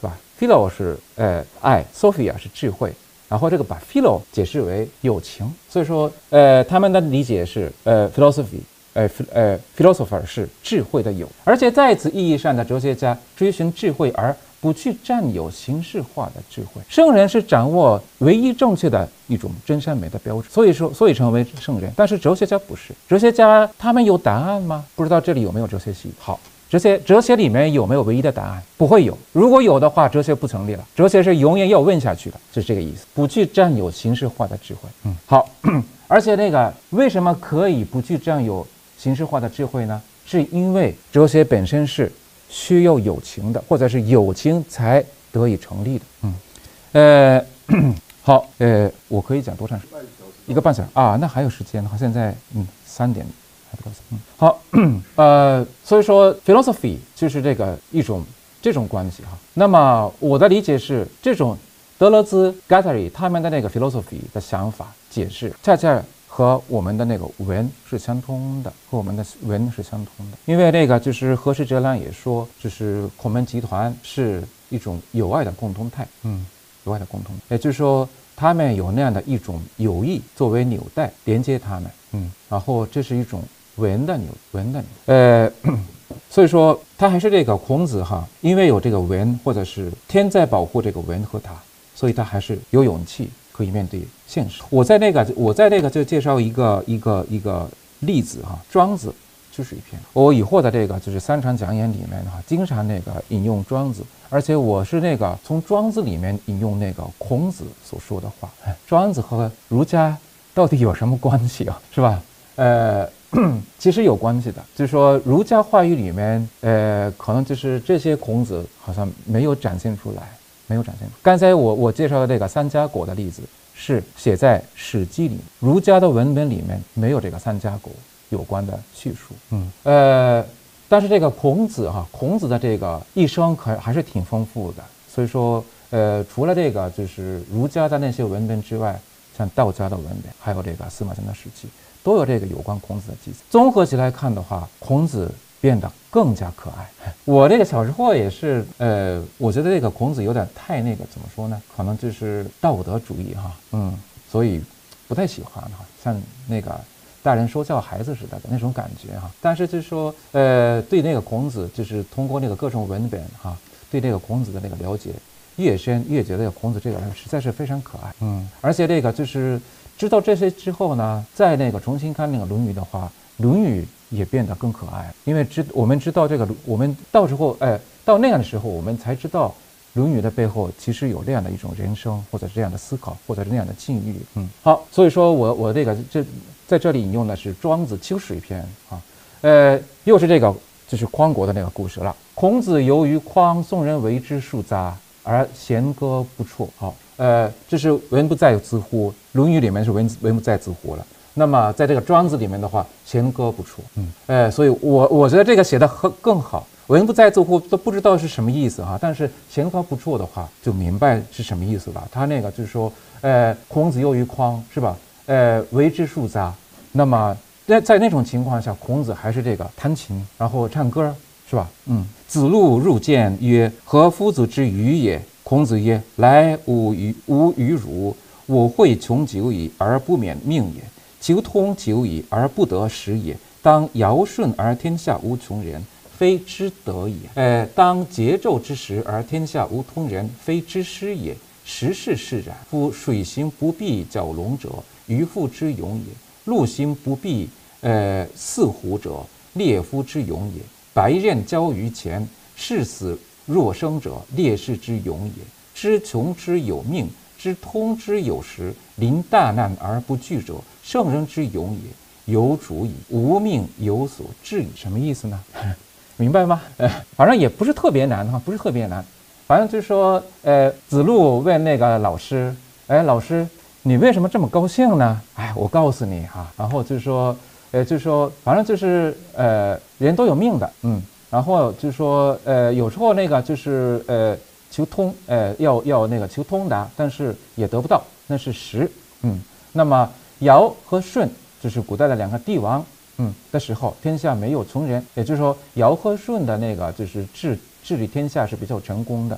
philo 是爱 ，Sophia 是智慧，然后这个把 philo 解释为友情，所以说他们的理解是philosopher 是智慧的友，而且在此意义上的哲学家追寻智慧而不去占有形式化的智慧。圣人是掌握唯一正确的一种真善美的标准，所以成为圣人。但是哲学家不是，哲学家他们有答案吗？不知道这里有没有哲学系？好。哲学里面有没有唯一的答案？不会有。如果有的话，哲学不成立了。哲学是永远要问下去的，是这个意思。不去占有形式化的智慧。好。而且为什么可以不去占有形式化的智慧呢？是因为哲学本身是需要友情的，或者是友情才得以成立的。好，我可以讲多长时间？1个半小时啊，那还有时间。好，现在3点。好，所以说 philosophy 就是这种关系哈。那么我的理解是，这种德勒兹、Guattari 他们的philosophy 的想法解释，恰恰和我们的文是相通的，因为就是何氏哲郎也说，就是孔门集团是一种友爱的共同态，友爱的共同，也就是说他们有那样的一种友谊作为纽带连接他们，然后这是一种文的纽，所以说他还是孔子哈，因为有这个文，或者是天在保护这个文和他，所以他还是有勇气可以面对现实。我在就介绍一个例子哈，庄子就是一篇。我以后的就是3场讲演里面哈，经常引用庄子，而且我是从庄子里面引用孔子所说的话。庄子和儒家到底有什么关系啊？是吧？其实有关系的，就是说儒家话语里面，可能就是这些孔子好像没有展现出来。刚才我介绍的三家国的例子是写在《史记》里，儒家的文本里面没有三家国有关的叙述。但是孔子的一生还是挺丰富的，所以说除了就是儒家的那些文本之外，像道家的文本，还有司马迁的《史记》。都有有关孔子的记载。综合起来看的话，孔子变得更加可爱。我小时候也是，我觉得孔子有点太怎么说呢？可能就是道德主义哈，所以不太喜欢哈，像大人说教孩子似的那种感觉哈。但是就是说，对孔子，就是通过各种文本哈，对孔子的了解越深，越觉得孔子这个人实在是非常可爱。而且就是知道这些之后呢，再重新看《论语》的话，《论语》也变得更可爱，因为我们知道我们到时候到那样的时候，我们才知道《论语》的背后其实有这样的一种人生，或者这样的思考，或者这样的境遇。好，所以说我在这里引用的是庄子《秋水篇》啊，又是就是匡国的故事了。孔子由于匡宋人为之数杂，而弦歌不辍。好。这是文不在字乎，《论语》里面是文不在字乎了。那么在庄子里面的话，弦歌不辍。所以我觉得写的更好。文不在字乎都不知道是什么意思哈，但是弦歌不辍的话，就明白是什么意思了。他就是说，孔子由于匡是吧？为之数杂。那么在那种情况下，孔子还是弹琴，然后唱歌是吧？子路入见曰：“何夫子之愚也？”孔子曰：“来吾与汝，我会穷久矣，而不免命也；求通久矣，而不得时也。当尧舜而天下无穷人，非之德也。当桀纣之时而天下无通人，非之失也。时势释然。夫水行不避蛟龙者，渔夫之勇也；陆行不避四虎者，猎夫之勇也。白刃交于前，视死若生者，烈士之勇也；知穷之有命，知通之有时，临大难而不惧者，圣人之勇也。有主矣，无命有所至矣。”什么意思呢？明白吗？反正也不是特别难哈，不是特别难。反正就是说，子路问老师，老师，你为什么这么高兴呢？我告诉你哈。然后就是说，反正就是人都有命的，然后就是说，有时候就是求通，要求通达，但是也得不到，那是时。那么尧和舜就是古代的2个帝王，的时候，天下没有穷人，也就是说尧和舜的就是治理天下是比较成功的，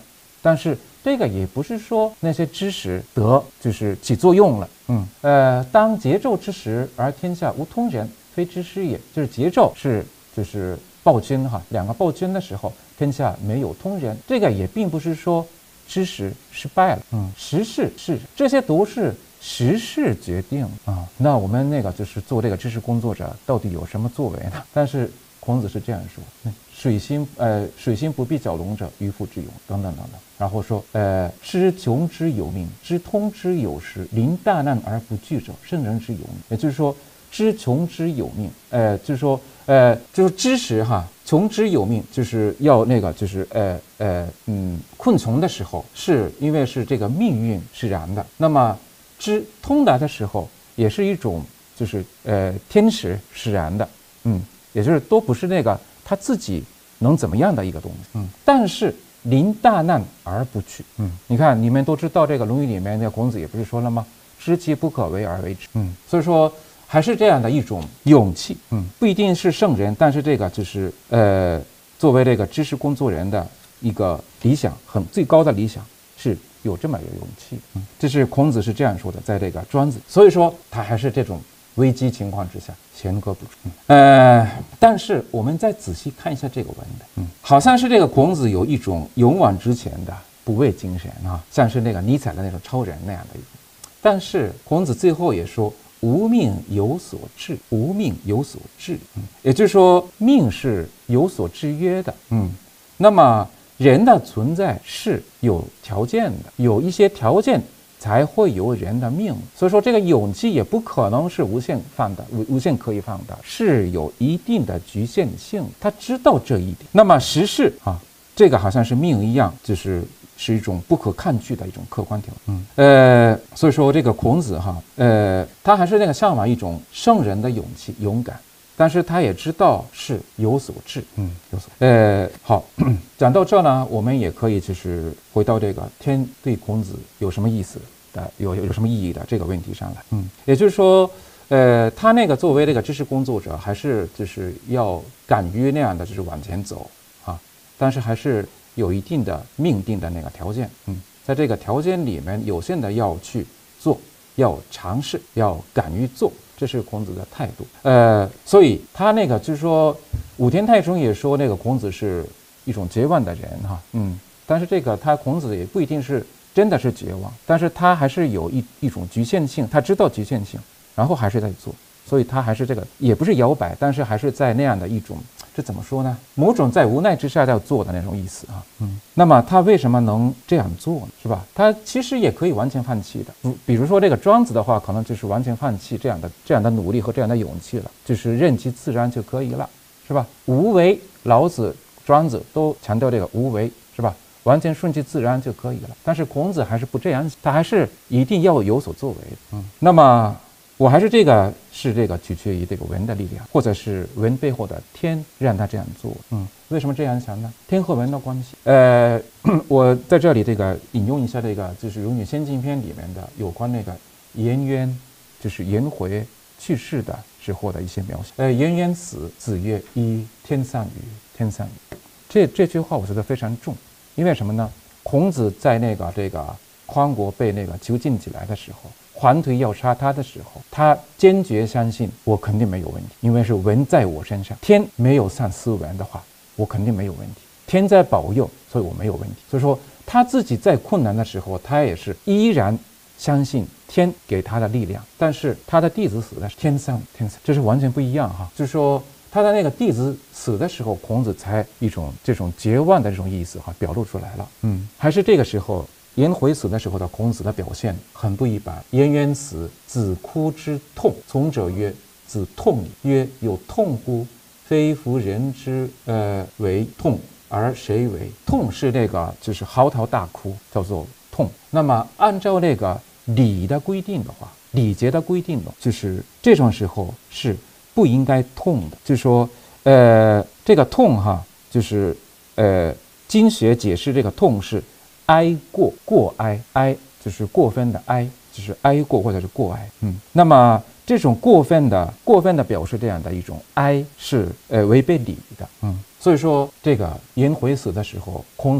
但是这个也不是说那些知识得就是起作用了。当桀纣之时，而天下无通人，非知师也。就是桀纣是就是暴君哈，两个暴君的时候，天下没有通人，这个也并不是说知识失败了。时势是这些都是时势决定啊。那我们那个就是做这个知识工作者到底有什么作为呢？但是孔子是这样说：水心不必蛟龙者，渔夫之勇等等等等。然后说，知穷之有命，知通之有时，临大难而不惧者，圣人之有命。也就是说，知穷之有命，就是说，就是知识哈，穷之有命，就是要那个就是困穷的时候，是因为是这个命运使然的。那么知通达的时候，也是一种就是天时使然的。也就是都不是那个他自己能怎么样的一个东西。但是临大难而不去。你看你们都知道这个《论语》里面那孔子也不是说了吗？知其不可为而为之。所以说还是这样的一种勇气。不一定是圣人，但是这个就是作为这个知识工作人的一个理想，最高的理想是有这么一个勇气。这是孔子是这样说的，在这个庄子。所以说他还是这种危机情况之下弦歌不出。但是我们再仔细看一下这个文本，好像是这个孔子有一种勇往直前的不畏精神啊，像是那个尼采的那种超人那样的一种。但是孔子最后也说无命有所制，无命有所制。也就是说命是有所制约的。那么人的存在是有条件的，有一些条件才会有人的命。所以说这个勇气也不可能是无限可以放的，是有一定的局限性。他知道这一点。那么时势啊，这个好像是命一样，是一种不可抗拒的一种客观条件。所以说这个孔子哈，他还是那个向往一种圣人的勇气、勇敢，但是他也知道是有所制。好，讲到这呢，我们也可以就是回到这个天对孔子有什么意思的，有什么意义的这个问题上来。也就是说，他那个作为这个知识工作者，还是就是要敢于那样的就是往前走啊，但是还是有一定的命定的那个条件。在这个条件里面，有限的要去做，要尝试，要敢于做。这是孔子的态度。所以他那个就是说，武田太冲也说那个孔子是一种绝望的人哈。但是这个孔子也不一定是真的是绝望，但是他还是有一种局限性，他知道局限性，然后还是在做。所以他还是这个也不是摇摆，但是还是在那样的一种，这怎么说呢？某种在无奈之下要做的那种意思啊。那么他为什么能这样做呢？是吧？他其实也可以完全放弃的。比如说这个庄子的话，可能就是完全放弃这样的努力和这样的勇气了，就是任其自然就可以了，是吧？无为，老子、庄子都强调这个无为，是吧？完全顺其自然就可以了。但是孔子还是不这样，他还是一定要有所作为的。那么我还是这个取决于这个文的力量，或者是文背后的天让他这样做。为什么这样想呢？天和文的关系。我在这里这个引用一下这个就是《论语先进篇》里面的有关那个颜渊，就是颜回去世的时候的一些描写。颜渊死，子曰：“一天丧于天丧于。”这句话我觉得非常重，因为什么呢？孔子在这个匡国被那个囚禁起来的时候，桓颓要杀他的时候，他坚决相信我肯定没有问题，因为是文在我身上，天没有丧斯文的话，我肯定没有问题，天在保佑，所以我没有问题。所以说他自己在困难的时候，他也是依然相信天给他的力量。但是他的弟子死的是天丧，这是完全不一样哈。就是说他的那个弟子死的时候，孔子才一种这种绝望的这种意思哈表露出来了。还是这个时候颜回死的时候的孔子的表现很不一般。颜渊死，子哭之痛。从者曰：“子痛矣。”曰：“有痛乎？非夫人之为痛，而谁为痛？”是那个就是嚎啕大哭，叫做痛。那么按照那个礼的规定的话，礼节的规定的，就是这种时候是不应该痛的。就是说，这个痛哈，就是经学解释这个痛是哀过哀，哀就是过分的哀，就是哀过或者是过哀。那么这种过分的表示这样的一种哀是违背礼的。所以说这个颜回死的时候，孔子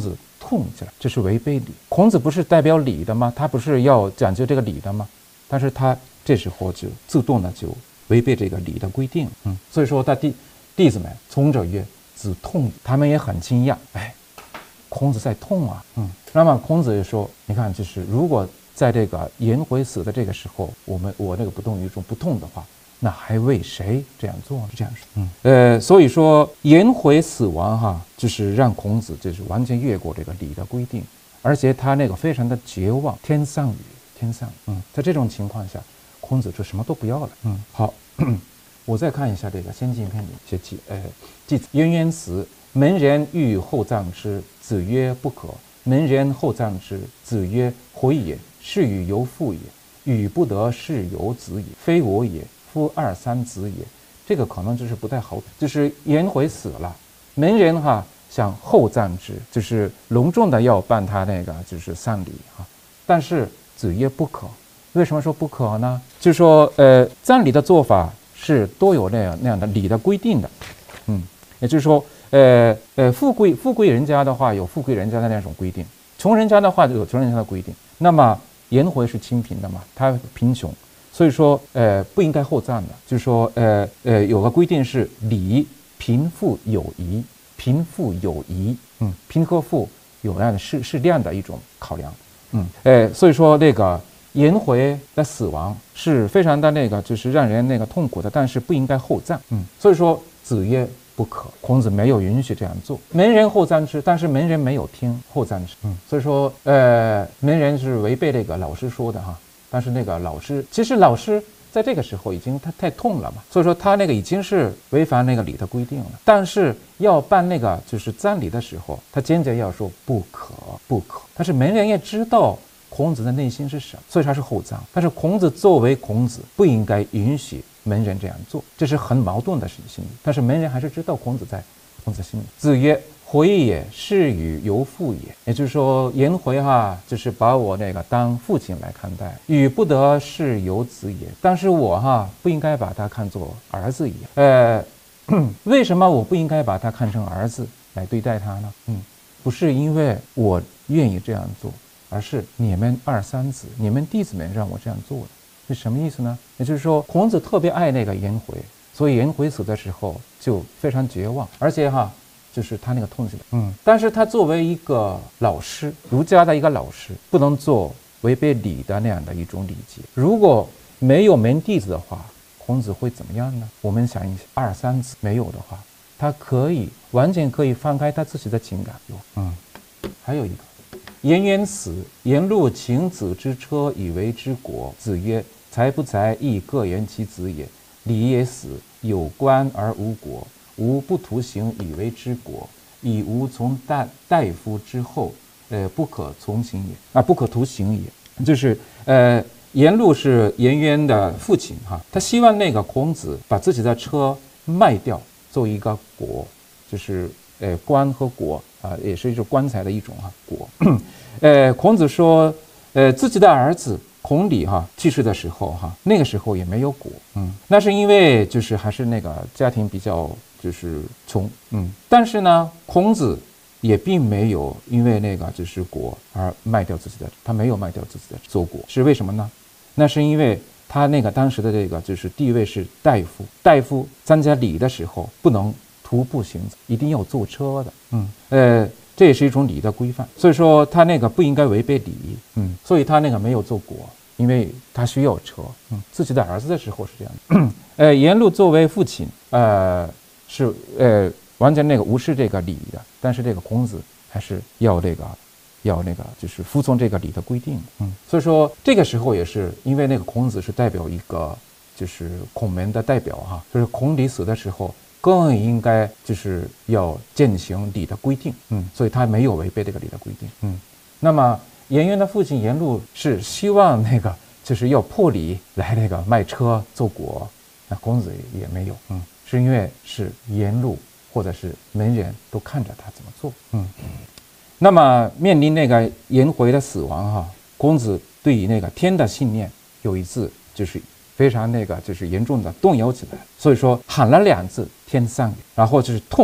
痛起来，这是违背礼。孔子不是代表礼的吗？他不是要讲究这个礼的吗？但是他这时候就自动的就违背这个礼的规定。所以说他弟子们从者曰：“子痛。”他们也很惊讶，孔子在痛啊。那么孔子就说：“你看，就是如果在这个颜回死的这个时候，我那个不动于衷不痛的话，那还为谁这样做呢？”是这样说。所以说颜回死亡就是让孔子就是完全越过这个礼的规定，而且他那个非常的绝望，天丧语。在这种情况下，孔子就什么都不要了。好，我再看一下这个《先进篇》里写记子：颜渊死，门人欲厚葬之，子曰不可。门人厚葬之，子曰回也，是与犹父也。与不得，是犹子也，非我也，夫二三子也。这个可能就是不太好，就是颜回死了，门人想厚葬之，就是隆重的要办他那个就是丧礼但是子曰不可。为什么说不可呢？就是说葬礼的做法是都有那样的礼的规定的。也就是说富贵人家的话有富贵人家的那种规定，穷人家的话有穷人家的规定。那么颜回是清贫的嘛，他贫穷，所以说不应该厚葬的。就是说有个规定是礼贫富有宜，贫富有宜。贫和富有那样的适量的一种考量。所以说那个颜回的死亡是非常的那个就是让人那个痛苦的，但是不应该厚葬。所以说子曰不可，孔子没有允许这样做。门人厚葬之，但是门人没有听厚葬之。所以说门人是违背这个老师说的但是那个老师其实老师在这个时候已经他太痛了嘛，所以说他那个已经是违反那个礼的规定了。但是要办那个就是葬礼的时候，他坚决要说不可。但是门人也知道孔子的内心是什么，所以他是厚葬。但是孔子作为孔子，不应该允许门人这样做，这是很矛盾的心理。但是门人还是知道孔子心里。子曰回也，是与犹父也。也就是说颜回就是把我那个当父亲来看待。与不得，是犹子也。但是我不应该把他看作儿子一样。为什么我不应该把他看成儿子来对待他呢？不是因为我愿意这样做，而是你们二三子，你们弟子们让我这样做的。是什么意思呢？也就是说孔子特别爱那个颜回，所以颜回死的时候就非常绝望，而且就是他那个痛起来。但是他作为一个老师，儒家的一个老师，不能做违背礼的那样的一种礼节。如果没有门弟子的话，孔子会怎么样呢？我们想一想，二三子没有的话，他完全可以放开他自己的情感。还有一个，颜渊死，颜路请子之车以为之国。子曰：才不才，亦各言其子也。礼也死，有官而无国，吾不图行以为之国，以无从大夫之后，不可从行也。不可图行也，就是颜路是颜渊的父亲他希望那个孔子把自己的车卖掉，做一个国，就是官和国也是一种官财的一种国。孔子说自己的儿子孔鲤去世的时候那个时候也没有国。那是因为就是还是那个家庭比较就是穷。但是呢孔子也并没有因为那个就是国而卖掉自己的，他没有卖掉自己的做国。是为什么呢？那是因为他那个当时的这个就是地位是大夫，大夫参加礼的时候不能徒步行走，一定要坐车的。这也是一种礼的规范，所以说他那个不应该违背礼仪。所以他那个没有做国，因为他需要车。自己的儿子的时候是这样的。颜路作为父亲是完全那个无视这个礼仪的，但是这个孔子还是要那个就是服从这个礼的规定。所以说这个时候也是因为那个孔子是代表一个就是孔门的代表就是孔鲤死的时候更应该就是要践行礼的规定。所以他没有违背这个礼的规定。那么颜渊的父亲颜路是希望那个就是要破礼来那个卖车做国，那孔子也没有。是因为是颜路或者是门人都看着他怎么做。那么面临那个颜回的死亡孔子对于那个天的信念有一次就是非常那个就是严重的动摇起来，所以说喊了2字天丧，然后就是痛，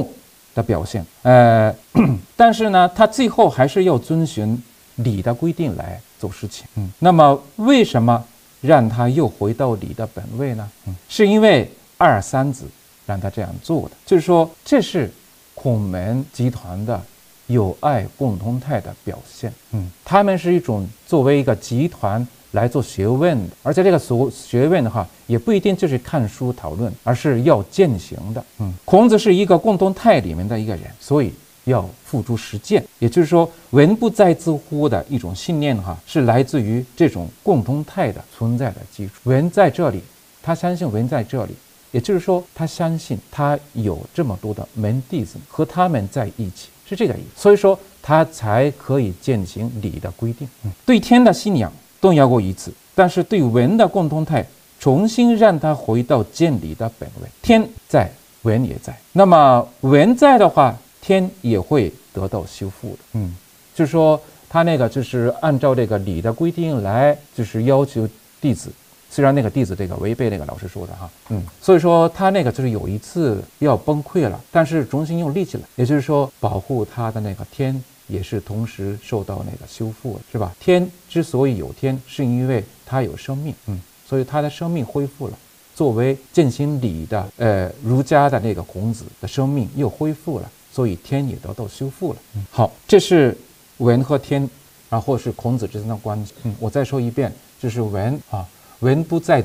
的表现。但是呢，他最后还是要遵循礼的规定来做事情。那么为什么让他又回到礼的本位呢？是因为二三子让他这样做的，就是说这是孔门集团的友爱共同态的表现。他们是一种作为一个集团来做学问的，而且这个学问的话，也不一定就是看书讨论，而是要践行的。孔子是一个共同态里面的一个人，所以要付诸实践。也就是说，文不在自乎的一种信念是来自于这种共同态的存在的基础。文在这里，他相信文在这里，也就是说，他相信他有这么多的门弟子和他们在一起，是这个意思。所以说，他才可以践行礼的规定。对天的信仰动摇过一次，但是对文的共同态重新让他回到建礼的本位。天在，文也在。那么文在的话，天也会得到修复的。就是说他那个就是按照这个礼的规定来，就是要求弟子。虽然那个弟子这个违背那个老师说的所以说他那个就是有一次要崩溃了，但是重新又立起来，也就是说保护他的那个天也是同时受到那个修复了，是吧？天之所以有天，是因为它有生命，所以他的生命恢复了。作为践行礼的儒家的那个孔子的生命又恢复了，所以天也得到修复了。好，这是文和天，然后是孔子之间的关系。我再说一遍，就是文文不在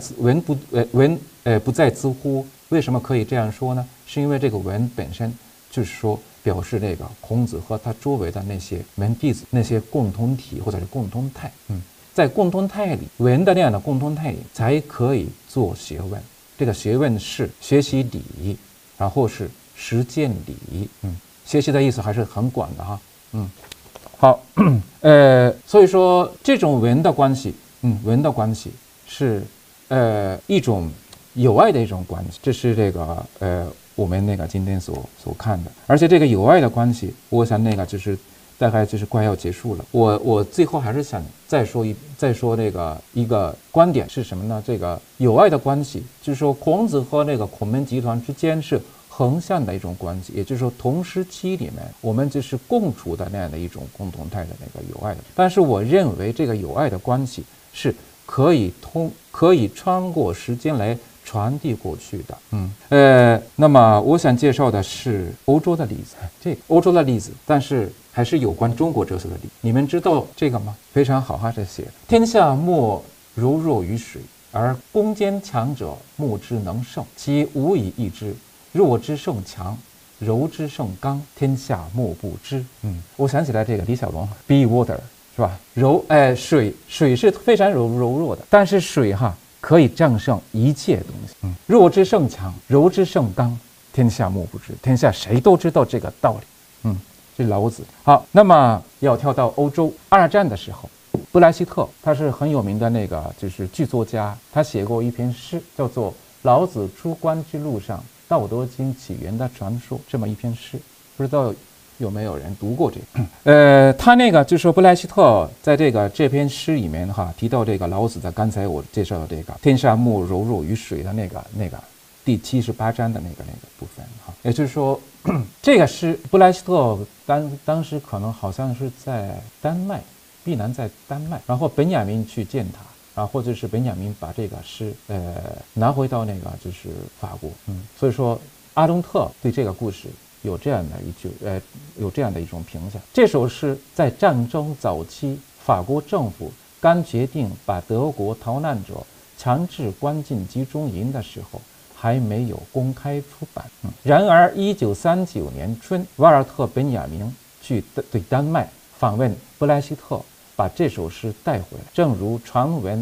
自乎，为什么可以这样说呢？是因为这个文本身就是说表示这个孔子和他周围的那些门弟子那些共同体或者是共同态。在共同态里，文的那样的共同态里才可以做学问。这个学问是学习礼，然后是实践礼。学习的意思还是很广的好，所以说这种文的关系，文的关系是一种友爱的一种关系，这是这个我们那个今天所看的。而且这个友爱的关系，我想那个就是大概就是快要结束了。我最后还是想再说那个一个观点是什么呢？这个友爱的关系，就是说孔子和那个孔门集团之间是横向的一种关系，也就是说同时期里面我们就是共处的那样的一种共同态的那个友爱的。但是我认为这个友爱的关系是可以穿过时间来传递过去的。那么我想介绍的是欧洲的例子，这欧洲的例子，但是还是有关中国哲学的例子。你们知道这个吗？非常好，这写的天下莫如弱于水，而攻坚强者莫之能胜，其无以易之。弱之胜强，柔之胜刚，天下莫不知。我想起来这个李小龙 ，Be Water。是吧？水是非常柔弱的，但是水可以战胜一切东西。弱之胜强，柔之胜刚，天下莫不知。天下谁都知道这个道理。这是老子。好，那么要跳到欧洲二战的时候，布莱希特他是很有名的那个就是剧作家，他写过一篇诗，叫做《老子出关之路上道德经起源的传说》这么一篇诗，不知道有没有人读过这个？他那个就是说布莱希特在这篇诗里面提到这个老子的刚才我介绍的这个天下莫柔弱于水的那个第78章的那个部分也就是说这个诗布莱希特当时可能好像是在丹麦，必然在丹麦，然后本雅明去见他，然后或者是本雅明把这个诗拿回到那个就是法国。所以说阿东特对这个故事有这样的一种评价。这首诗在战争早期，法国政府刚决定把德国逃难者强制关进集中营的时候，还没有公开出版。然而1939年春，瓦尔特·本雅明去对丹麦访问布莱希特，把这首诗带回来。正如传闻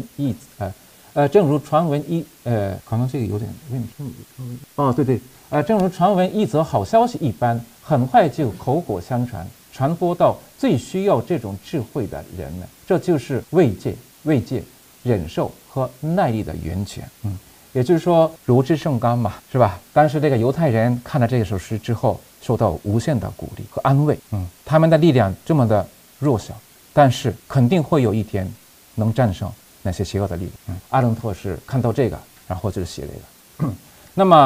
可能这个有点问题。正如传闻一则好消息一般，很快就口果相传，传播到最需要这种智慧的人们。这就是慰藉、忍受和耐力的源泉。也就是说柔之胜刚嘛，是吧？但是这个犹太人看了这首诗之后，受到无限的鼓励和安慰。他们的力量这么的弱小，但是肯定会有一天能战胜那些邪恶的力量。阿伦特是看到这个，然后就写这个。那么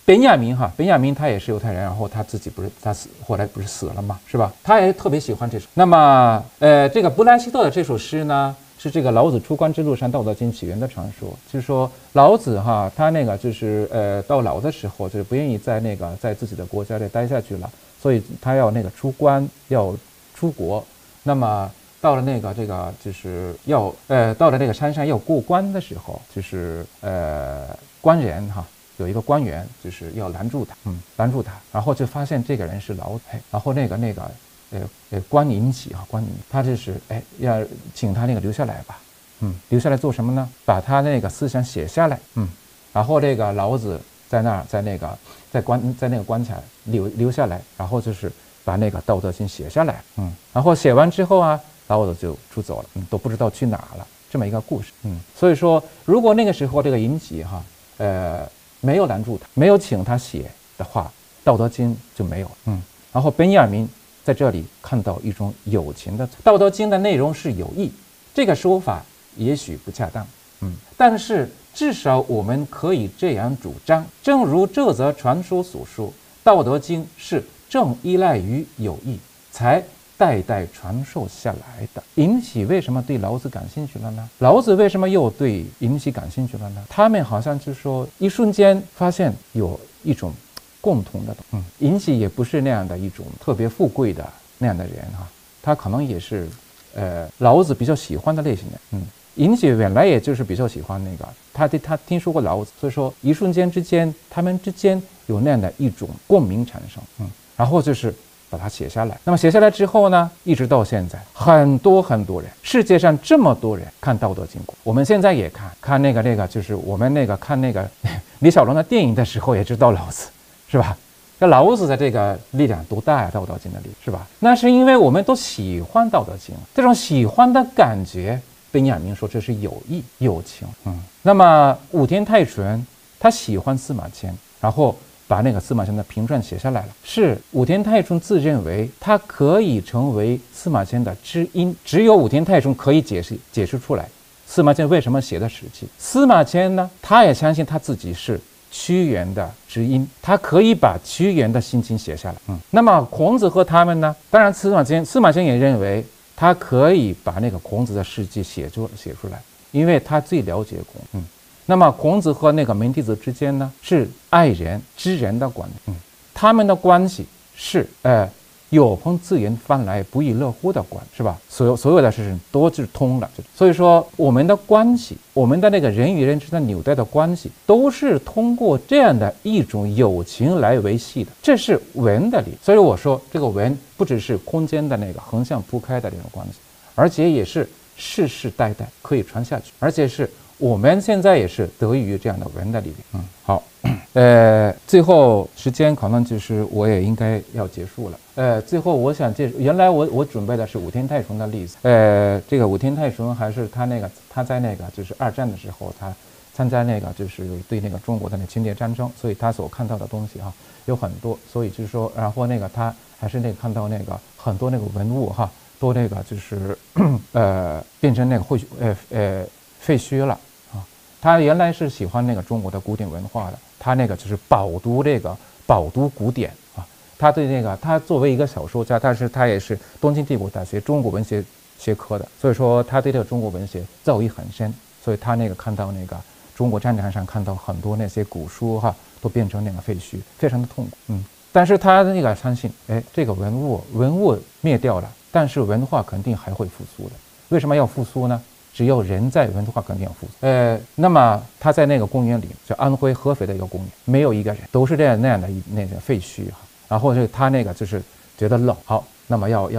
本雅明他也是犹太人，然后他自己不是后来不是死了嘛，是吧？他也特别喜欢这首。那么这个布莱希特的这首诗呢，是这个老子出关之路上《道德经》起源的传说。就是说老子他那个就是到老的时候就是不愿意在自己的国家里待下去了，所以他要出关，要出国。那么到了就是要到了那个山上要过关的时候，就是官人有一个官员就是要拦住他，然后就发现这个人是老子，然后官尹喜他就是要请他留下来吧，留下来做什么呢？把他思想写下来，然后老子在那个棺材留下来，然后就是把道德经写下来，然后写完之后老子就出走了，都不知道去哪了，这么一个故事，所以说如果那个时候这个尹喜没有拦住他，没有请他写的话，道德经就没有，然后本雅明在这里看到一种友情的，道德经的内容是有益，这个说法也许不恰当，但是至少我们可以这样主张，正如这则传说所说，道德经是正依赖于友谊才代代传授下来的。尹喜为什么对老子感兴趣了呢？老子为什么又对尹喜感兴趣了呢？他们好像就是说一瞬间发现有一种共同的尹喜也不是那样的一种特别富贵的那样的人他可能也是老子比较喜欢的类型的尹喜原来也就是比较喜欢他听说过老子，所以说一瞬间之间他们之间有那样的一种共鸣产生，然后就是把它写下来。那么写下来之后呢，一直到现在很多人，世界上这么多人看《道德经》，我们现在也看就是我们看李小龙的电影的时候也知道老子，是吧？这老子的这个力量多大呀，《道德经》的力量，是吧？那是因为我们都喜欢《道德经》，这种喜欢的感觉，本雅明说这是友谊友情。那么武田泰纯他喜欢司马迁，然后把司马迁的评传写下来了，是武田泰纯自认为他可以成为司马迁的知音，只有武田泰纯可以解释出来司马迁为什么写的《史记》。司马迁呢，他也相信他自己是屈原的知音，他可以把屈原的心情写下来。那么孔子和他们呢，当然司马迁也认为他可以把孔子的《史记》写出来，因为他最了解孔。那么孔子和门弟子之间呢，是爱人知人的关系，他们的关系是有朋自远方来，不亦乐乎的关系，是吧？所有的事情都是通了。所以说我们的关系，我们的人与人之间纽带的关系，都是通过这样的一种友情来维系的，这是文的理。所以我说这个文不只是空间的横向铺开的这种关系，而且也是世世代代可以传下去，而且是我们现在也是得益于这样的文的力量。好，最后时间可能就是我也应该要结束了。最后我想原来我准备的是武田泰纯的例子。这个武田泰纯还是他在就是二战的时候，他参加就是对中国的侵略战争，所以他所看到的东西有很多，所以就是说，然后他还是看到很多文物都就是变成废墟了。他原来是喜欢中国的古典文化的，他就是饱读古典他对他作为一个小说家，他也是东京帝国大学中国文学学科的，所以说他对中国文学造诣很深，所以他看到中国战场上看到很多那些古书都变成废墟，非常的痛苦。但是他相信，这个文物灭掉了，但是文化肯定还会复苏的。为什么要复苏呢？只要人在，文化肯定要复苏。那么他在公园里，就安徽合肥的一个公园，没有一个人，都是那样的废墟然后他就是觉得冷，好，那么要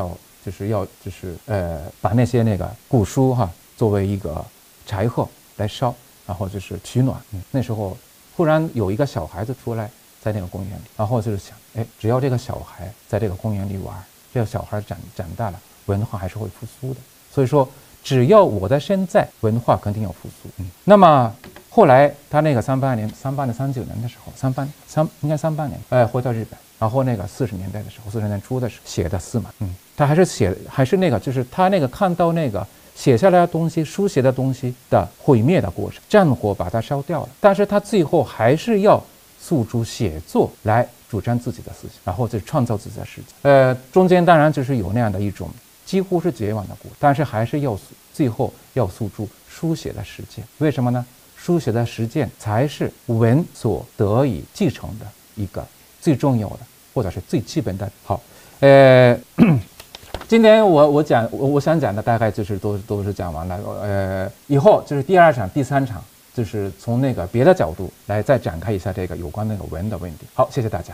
把那些古书作为一个柴禾来烧，然后就是取暖。那时候忽然有一个小孩子出来，在公园里，然后就是想，只要这个小孩在这个公园里玩，这个小孩长大了，文化还是会复苏的。所以说，只要我的身在，文化肯定要复苏。那么后来他38年、39年的时候，应该38年，回到日本，然后40年代的时候，40年初的时候写的司马，他还是就是他看到写下来的东西、书写的东西的毁灭的过程，战火把它烧掉了，但是他最后还是要诉诸写作来主张自己的思想，然后就创造自己的世界。中间当然就是有那样的一种几乎是绝望的过程，但是还是要最后要诉诸书写的实践。为什么呢？书写的实践才是文所得以继承的一个最重要的或者是最基本的。好，今天我想讲的大概就是都是讲完了。以后就是第2场、第3场，就是从那个别的角度来再展开一下这个有关那个文的问题。好，谢谢大家。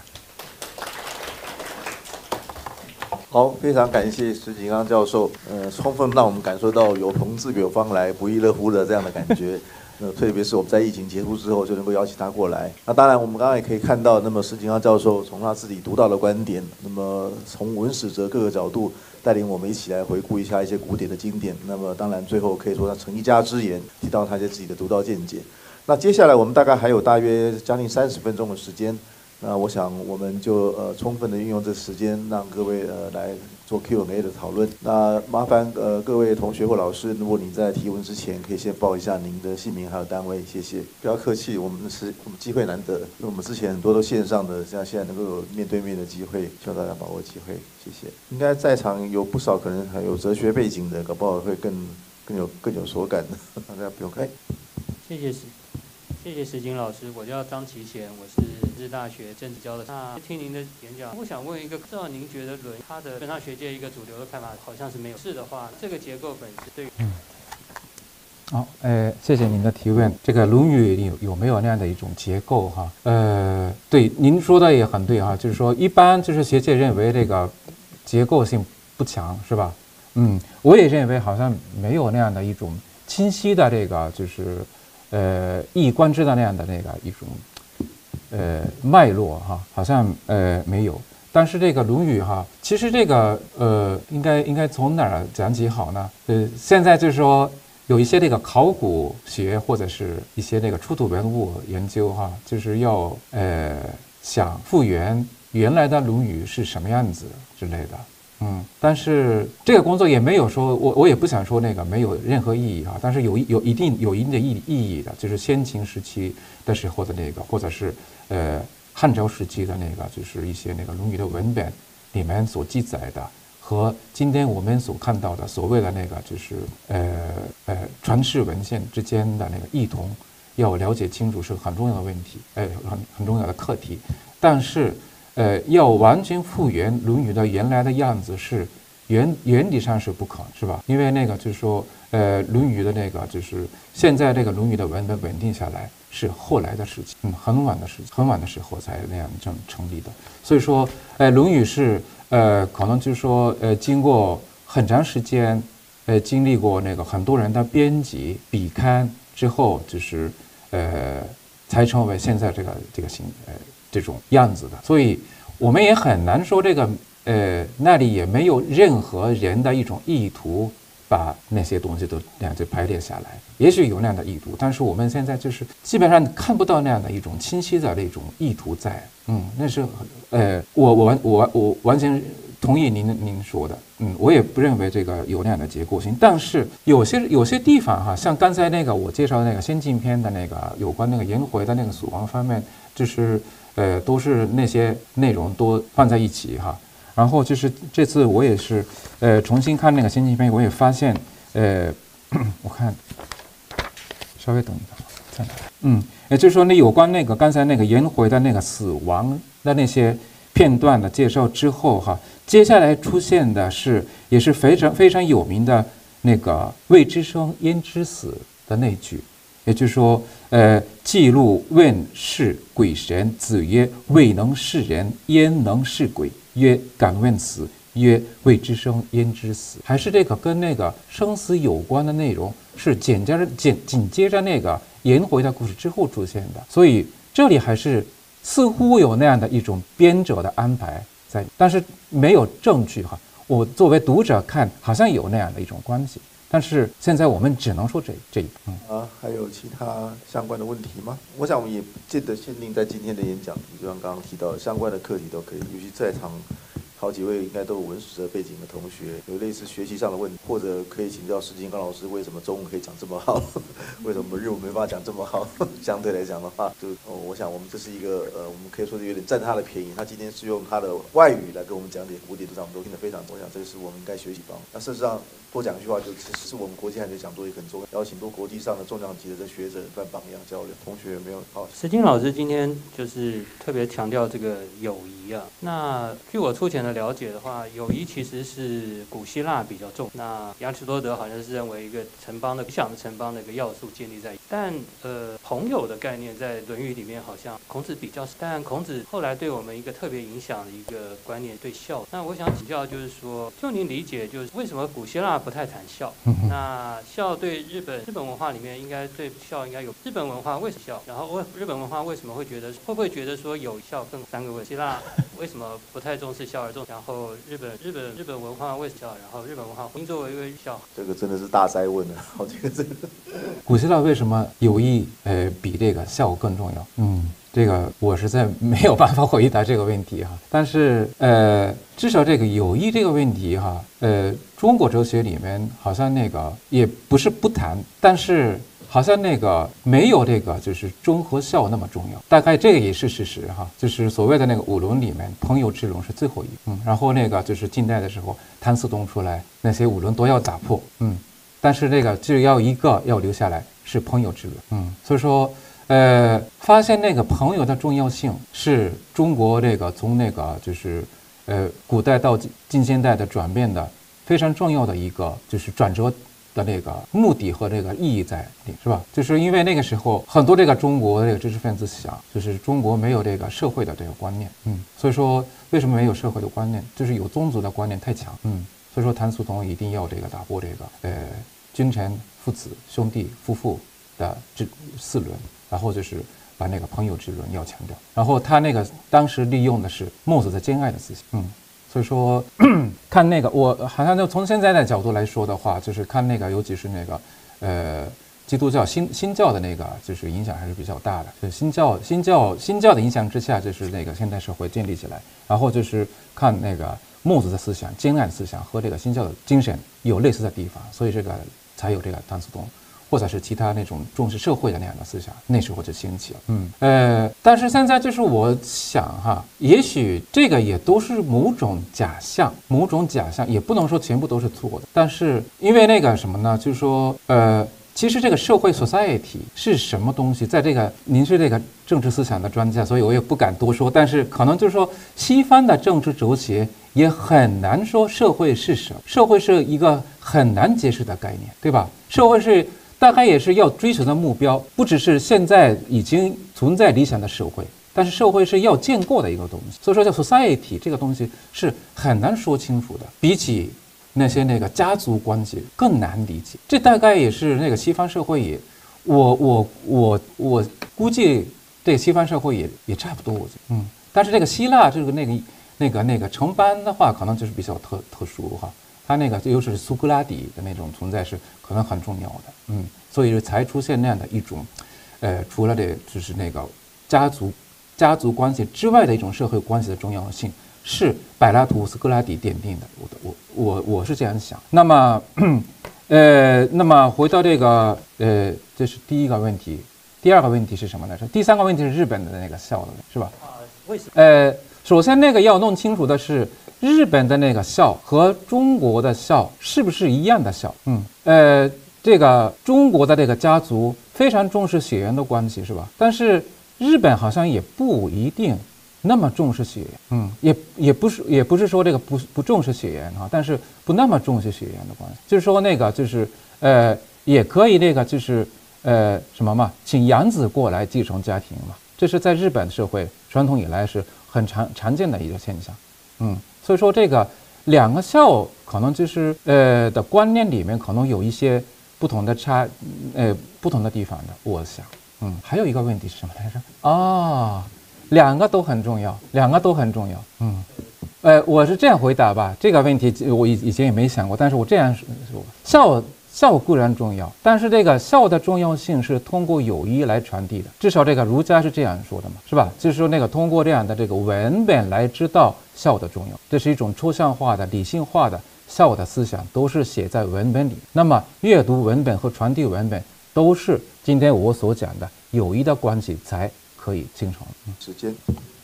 好，非常感谢石景刚教授，充分让我们感受到有朋自远方来，不亦乐乎的这样的感觉。特别是我们在疫情结束之后，就能够邀请他过来。那当然，我们刚刚也可以看到，那么石景刚教授从他自己独到的观点，那么从文史哲各个角度带领我们一起来回顾一下一些古典的经典。那么当然，最后可以说他成一家之言，提到他一些自己的独到见解。那接下来我们大概还有大约将近30分钟的时间。那我想我们就充分的运用这时间，让各位来做 Q&A 的讨论。那麻烦各位同学或老师，如果你在提问之前，可以先报一下您的姓名还有单位，谢谢。不要客气，我们机会难得，因为我们之前很多都线上的，像现在能够有面对面的机会，希望大家把握机会，谢谢。应该在场有不少可能还有哲学背景的，搞不好会更有所感的，大家不用开。 谢谢石景老师，我叫张其贤，我是日大学政治教的。那听您的演讲，我想问一个，不知道您觉得论它的跟上学界一个主流的看法好像是没有。是的话，这个结构本身对于好，谢谢您的提问。这个《论语》有没有那样的一种结构哈？对，您说的也很对哈，就是说一般就是学界认为这个结构性不强，是吧？我也认为好像没有那样的一种清晰的这个就是一以贯之的那样的那个一种脉络哈，好像没有。但是这个《论语》哈，其实这个应该从哪儿讲起好呢？现在就是说有一些这个考古学或者是一些这个出土文物研究哈，就是要想复原原来的《论语》是什么样子之类的。但是这个工作也没有说，我也不想说那个没有任何意义啊，但是有一定的意义的，就是先秦时期的时候的那个，或者是汉朝时期的那个，就是一些那个《论语》的文本里面所记载的，和今天我们所看到的所谓的那个就是传世文献之间的那个异同，要了解清楚是很重要的问题，很重要的课题，但是。要完全复原《论语》的原来的样子是原理上是不可能，是吧？因为那个就是说，《论语》的那个就是现在这个《论语》的文本稳定下来是后来的事情，很晚的时候才那样成立的。所以说，《论语》是可能就是说经过很长时间，经历过那个很多人的编辑笔刊之后，就是才成为现在这个这种样子的，所以我们也很难说这个那里也没有任何人的一种意图把那些东西都那样就排列下来，也许有那样的意图，但是我们现在就是基本上看不到那样的一种清晰的那种意图在。那是我完全同意您说的。我也不认为这个有那样的结构性，但是有些地方哈，像刚才那个我介绍的那个先进篇的那个有关那个颜回的那个死亡方面，就是都是那些内容都放在一起哈。然后就是这次我也是重新看那个先进篇，我也发现我看稍微等一下，在哪？也就是说，你有关那个刚才那个颜回的那个死亡的那些片段的介绍之后哈，接下来出现的也是非常非常有名的那个未知生焉知死的那句，也就是说，记录问是鬼神，子曰：未能是人，焉能是鬼？曰：敢问此。曰：未知生焉知死。还是这个跟那个生死有关的内容是紧接着那个颜回的故事之后出现的，所以这里还是似乎有那样的一种编者的安排在，但是没有证据哈。我作为读者看，好像有那样的一种关系，但是现在我们只能说这一还有其他相关的问题吗？我想我们也不见得限定在今天的演讲题，就像刚刚提到的相关的课题都可以，尤其在场好几位应该都有文史哲背景的同学，有类似学习上的问题，或者可以请教石金刚老师，为什么中文可以讲这么好，为什么日文没办法讲这么好？相对来讲的话，我想我们这是一个我们可以说是有点占他的便宜。他今天是用他的外语来跟我们讲解古典图上，我们都听得非常重要，这个是我们应该学习方。那事实上多讲一句话，就其实是我们国际汉学讲座也很重要，邀请多国际上的重量级的这学者办榜样交流。同学有没有？好， 石金老师今天就是特别强调这个友谊啊。那据我粗浅的了解的话，友谊其实是古希腊比较重。那亚里士多德好像是认为一个城邦的理想的城邦的一个要素建立在，但朋友的概念在《论语》里面好像孔子比较，但孔子后来对我们一个特别影响的一个观念，对孝。那我想请教，就是说，就您理解，就是为什么古希腊不太谈孝？那孝对日本文化里面应该对孝应该有日本文化为什么孝？然后日本文化为什么会不会觉得说有孝更三个问题？希腊为什么不太重视孝而重？然后日本文化为什么孝？然后日本文化婚姻作为一个孝， 这个真的是大哉问了。好，这个古希腊为什么友谊比这个孝更重要？这个我实在没有办法回答这个问题哈。但是至少这个友谊这个问题哈，中国哲学里面好像那个也不是不谈，但是好像那个没有这个就是忠和孝那么重要。大概这个也是事实哈，就是所谓的那个五伦里面，朋友之伦是最后一个。然后那个就是近代的时候，谭嗣同出来，那些五伦都要打破。但是那个只要一个要留下来是朋友之伦。所以说。发现那个朋友的重要性是中国这个从那个就是古代到近现代的转变的非常重要的一个就是转折的那个目的和这个意义在里，是吧？就是因为那个时候很多这个中国这个知识分子想，就是中国没有这个社会的这个观念，所以说为什么没有社会的观念，就是有宗族的观念太强，所以说谭嗣同一定要这个打破这个君臣父子兄弟夫妇的这四伦。然后就是把那个朋友之伦要强调，然后他那个当时利用的是孟子的兼爱的思想，所以说看那个我好像就从现在的角度来说的话，就是看那个尤其是那个基督教新教的那个就是影响还是比较大的，就是新教的影响之下，就是那个现代社会建立起来，然后就是看那个孟子的思想兼爱的思想和这个新教的精神有类似的地方，所以这个才有这个谭嗣同。或者是其他那种重视社会的那样的思想，那时候就兴起了。但是现在就是我想哈，也许这个也都是某种假象，也不能说全部都是错的。但是因为那个什么呢，就是说其实这个社会 society 是什么东西，在这个您是这个政治思想的专家，所以我也不敢多说。但是可能就是说，西方的政治哲学也很难说社会是什么，社会是一个很难解释的概念，对吧？社会是。大概也是要追求的目标，不只是现在已经存在理想的社会，但是社会是要建构的一个东西。所以说，叫 society 这个东西是很难说清楚的，比起那些那个家族关系更难理解。这大概也是那个西方社会也，我估计这个西方社会也差不多，我觉得，但是这个希腊这个那个城邦的话，可能就是比较特殊哈。他那个又是苏格拉底的那种存在是可能很重要的，所以才出现那样的一种，除了这就是那个家族关系之外的一种社会关系的重要性，是柏拉图、苏格拉底奠定的。我是这样想。那么回到这个这是第一个问题，第二个问题是什么呢？第三个问题是日本的那个孝的，是吧？ 为什么？ 首先那个要弄清楚的是。日本的那个孝和中国的孝是不是一样的孝？这个中国的这个家族非常重视血缘的关系，是吧？但是日本好像也不一定那么重视血缘，也不是说这个不重视血缘哈，但是不那么重视血缘的关系，就是说那个就是也可以那个就是什么嘛，请养子过来继承家庭嘛，这是在日本社会传统以来是很常见的一个现象，所以说这个两个孝可能就是的观念里面可能有一些不同的不同的地方的，我想，还有一个问题是什么来着？两个都很重要，我是这样回答吧，这个问题我以前也没想过，但是我这样说， 孝固然重要，但是这个孝的重要性是通过友谊来传递的，至少这个儒家是这样说的嘛，是吧？就是说那个通过这样的这个文本来知道孝的重要，这是一种抽象化的、理性化的孝的思想，都是写在文本里。那么阅读文本和传递文本都是今天我所讲的友谊的关系才可以形成。 时间。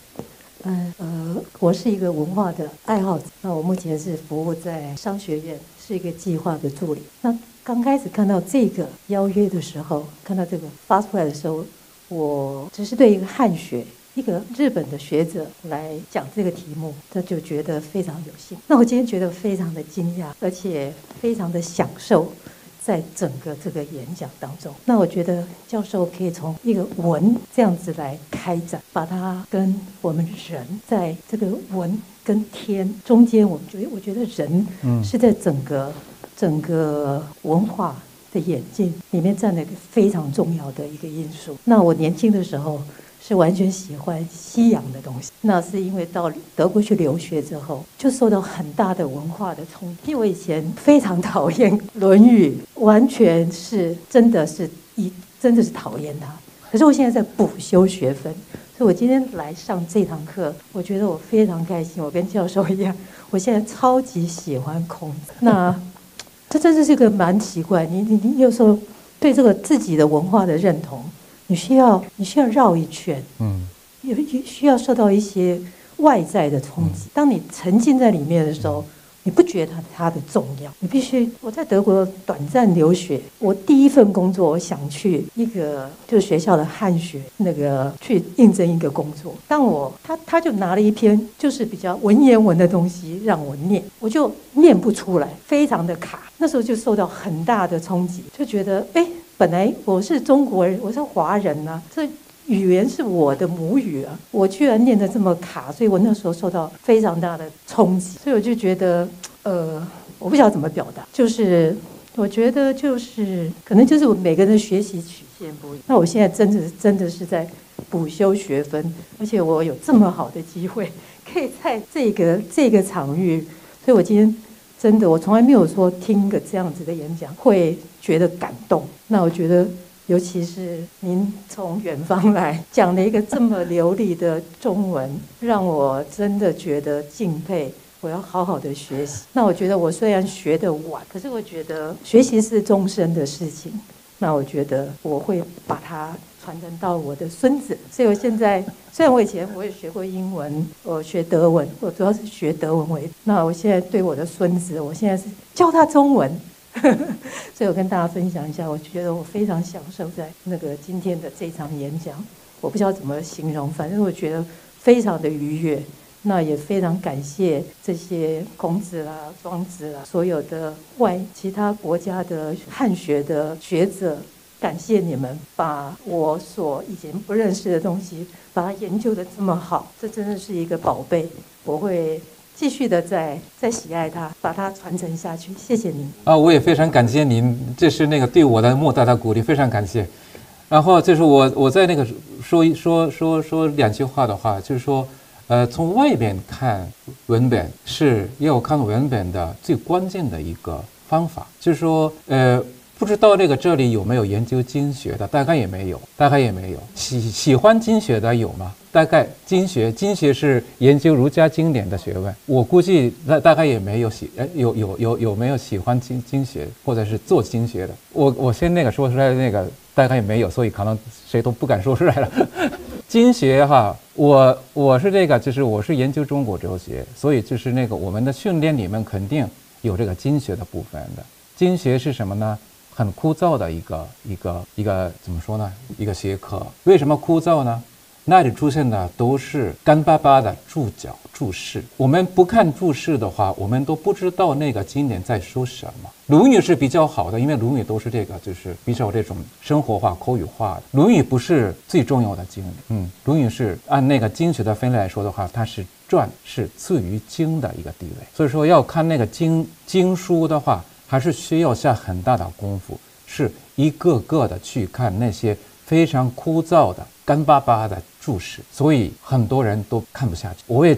我是一个文化的爱好者。那我目前是服务在商学院，是一个计划的助理。那刚开始看到这个邀约的时候，看到这个发出来的时候，我只是对一个汉学，一个日本的学者来讲这个题目，他就觉得非常有幸。那我今天觉得非常的惊讶，而且非常的享受在整个这个演讲当中。那我觉得教授可以从一个文这样子来开展，把它跟我们人在这个文跟天中间，我觉得人是在整个文化的演进里面占了一个非常重要的一个因素。那我年轻的时候是完全喜欢西洋的东西，那是因为到德国去留学之后，就受到很大的文化的冲击。因为我以前非常讨厌《论语》，完全是真的是讨厌它。可是我现在在补修学分，所以我今天来上这堂课，我觉得我非常开心。我跟教授一样，我现在超级喜欢孔子。那这真的是一个蛮奇怪，你有时候对这个自己的文化的认同，你需要绕一圈，需要受到一些外在的冲击。当你沉浸在里面的时候，你不觉得它的重要。你必须，我在德国短暂留学，我第一份工作，我想去一个就是学校的汉学那个去应征一个工作。他就拿了一篇就是比较文言文的东西让我念，我就念不出来，非常的卡。那时候就受到很大的冲击，就觉得本来我是中国人，我是华人啊，这语言是我的母语啊，我居然念得这么卡，所以我那时候受到非常大的冲击。所以我就觉得，我不晓得怎么表达，就是我觉得就是可能就是我每个人的学习曲线不一样。那我现在真的是在补修学分，而且我有这么好的机会，可以在这个场域，所以我今天真的我从来没有说听个这样子的演讲会觉得感动。那我觉得，尤其是您从远方来讲了一个这么流利的中文，让我真的觉得敬佩。我要好好的学习。那我觉得我虽然学得晚，可是我觉得学习是终身的事情。那我觉得我会把它传承到我的孙子。所以我现在虽然我以前我也学过英文，我学德文，我主要是学德文为主。那我现在对我的孙子，我现在是教他中文。所以我跟大家分享一下，我觉得我非常享受在那个今天的这场演讲。我不知道怎么形容，反正我觉得非常的愉悦。那也非常感谢这些孔子啦、庄子啦，所有的其他国家的汉学的学者，感谢你们把我所以前不认识的东西，把它研究得这么好，这真的是一个宝贝。我会继续的在喜爱它，把它传承下去。谢谢您啊！我也非常感谢您，这是那个对我的莫大的鼓励，非常感谢。然后就是我在那个说两句话的话，就是说。从外边看文本是要看文本的最关键的一个方法，就是说，不知道这里有没有研究经学的，大概也没有。喜欢经学的有吗？大概经学是研究儒家经典的学问，我估计大概也没有有没有喜欢经学或者是做经学的？我先说出来大概也没有，所以可能谁都不敢说出来了。经学哈，我是就是我是研究中国哲学，所以就是我们的训练里面肯定有这个经学的部分的。经学是什么呢？很枯燥的一个怎么说呢？一个学科。为什么枯燥呢？那里出现的都是干巴巴的注释。我们不看注释的话，我们都不知道那个经典在说什么。《论语》是比较好的，因为《论语》都是就是比较这种生活化、口语化的。《论语》不是最重要的经典，《论语》是按那个经学的分类来说的话，它是传，是次于经的一个地位。所以说要看那个经书的话，还是需要下很大的功夫，是一个个的去看那些非常枯燥的干巴巴的注释，所以很多人都看不下去。我也觉得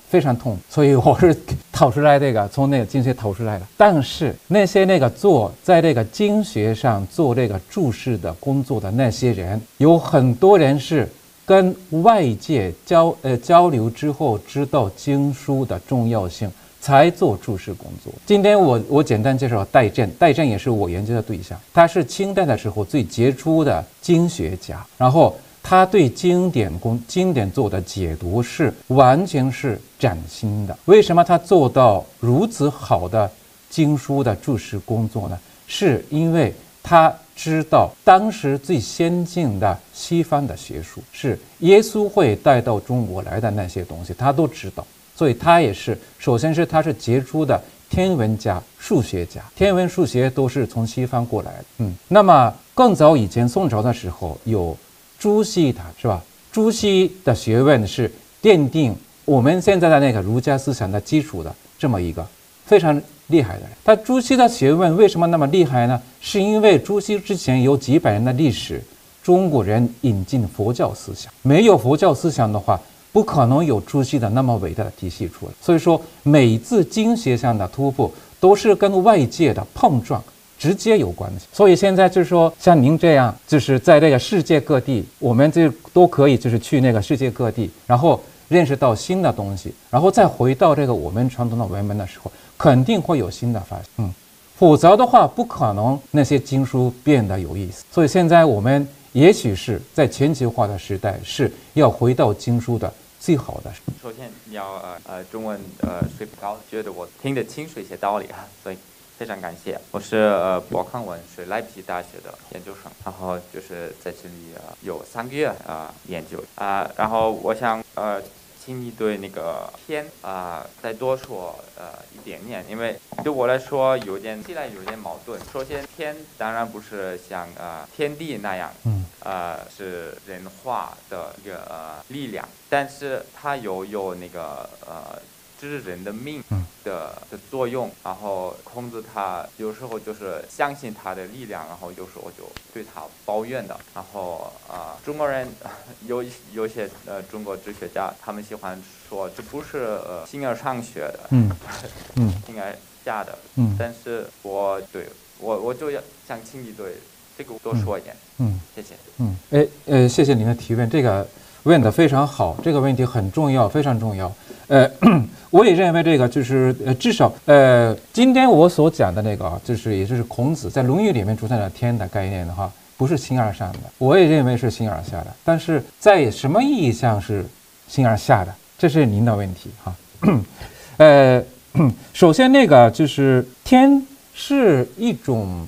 非常痛，所以我是逃出来这个，从那个经学逃出来了。但是那些在这个经学上做这个注释的工作的那些人，有很多人是跟外界交流之后，知道经书的重要性，才做注释工作。今天我简单介绍戴震，戴震也是我研究的对象，他是清代的时候最杰出的经学家，然后他对经典做的解读是完全是崭新的。为什么他做到如此好的经书的注释工作呢？是因为他知道当时最先进的西方的学术是耶稣会带到中国来的那些东西，他都知道。所以他也是，首先是他是杰出的天文家、数学家，天文数学都是从西方过来的。那么更早以前宋朝的时候有朱熹，他是吧？朱熹的学问是奠定我们现在的那个儒家思想的基础的这么一个非常厉害的人。他朱熹的学问为什么那么厉害呢？是因为朱熹之前有几百年的历史，中国人引进佛教思想，没有佛教思想的话，不可能有朱熹的那么伟大的体系出来。所以说每次经学上的突破都是跟外界的碰撞直接有关系。所以现在就是说像您这样，就是在这个世界各地，我们就都可以就是去那个世界各地，然后认识到新的东西，然后再回到这个我们传统的文明的时候，肯定会有新的发现。否则的话不可能那些经书变得有意思。所以现在我们也许是在全球化的时代，是要回到经书的最好的。 首先你要中文水平高，觉得我听得清楚一些道理啊，所以非常感谢。我是博康文，是莱比锡大学的研究生，然后就是在这里有3个月研究然后我想请你对那个天再多说一点点，因为对我来说有点矛盾。首先天当然不是像天地那样是人化的一个力量，但是它有那个治人的命的作用。然后孔子他有时候就是相信他的力量，然后有时候就对他抱怨的。然后中国人有些中国哲学家，他们喜欢说这不是形而上学的，形而下的。但是我就想请你对这个多说一点。谢谢。 谢谢您的提问，这个问得非常好，这个问题很重要，非常重要。我也认为这个就是至少今天我所讲的那个就是也就是孔子在《论语》里面出现的天的概念的话，不是形而上的，我也认为是形而下的。但是在什么意义上是形而下的，这是您的问题哈。首先那个就是天是一种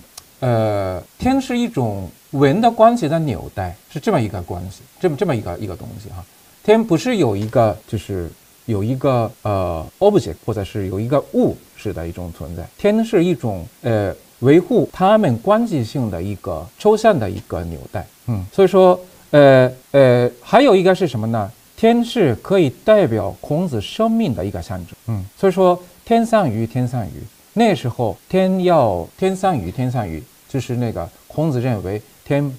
文的关系的纽带，是这么一个关系，这么一个东西哈。天不是有一个就是有一个object 或者是有一个物质的一种存在，天是一种维护它们关系性的一个抽象的一个纽带。所以说还有一个是什么呢？天是可以代表孔子生命的一个象征。所以说天上于天上于，那时候天上于就是那个孔子认为天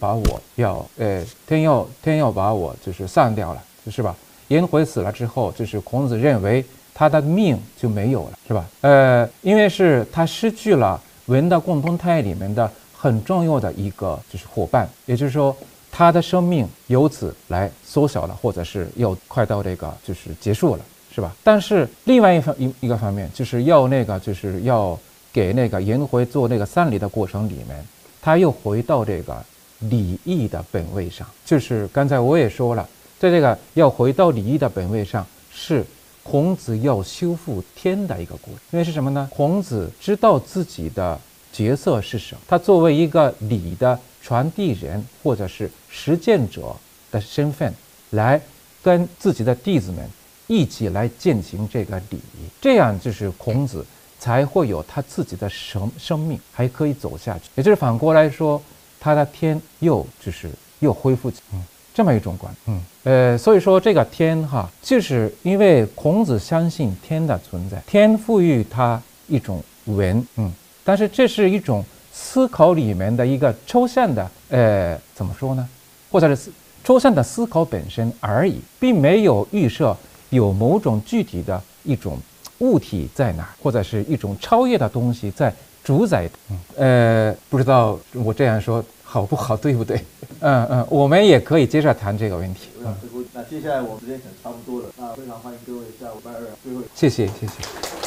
要把我就是散掉了，是吧？颜回死了之后，就是孔子认为他的命就没有了，是吧？因为是他失去了文的共同体里面的很重要的一个就是伙伴，也就是说他的生命由此来缩小了，或者是要快到这个就是结束了，是吧？但是另外一个方面，就是要给那个颜回做那个丧礼的过程里面，他又回到这个礼义的本位上，就是刚才我也说了，在这个要回到礼义的本位上，是孔子要修复天的一个过程。因为是什么呢？孔子知道自己的角色是什么，他作为一个礼的传递人或者是实践者的身份，来跟自己的弟子们一起来践行这个礼仪，这样就是孔子才会有他自己的生命还可以走下去。也就是反过来说，他的天又恢复这么一种观。所以说这个天哈，就是因为孔子相信天的存在，天赋予他一种文，但是这是一种思考里面的一个抽象的怎么说呢？或者是抽象的思考本身而已，并没有预设有某种具体的一种物体在哪，或者是一种超越的东西在主宰。不知道我这样说好不好，对不对？我们也可以接着谈这个问题。 那接下来我们时间可能差不多了，那非常欢迎各位下午拜二最后。 谢谢。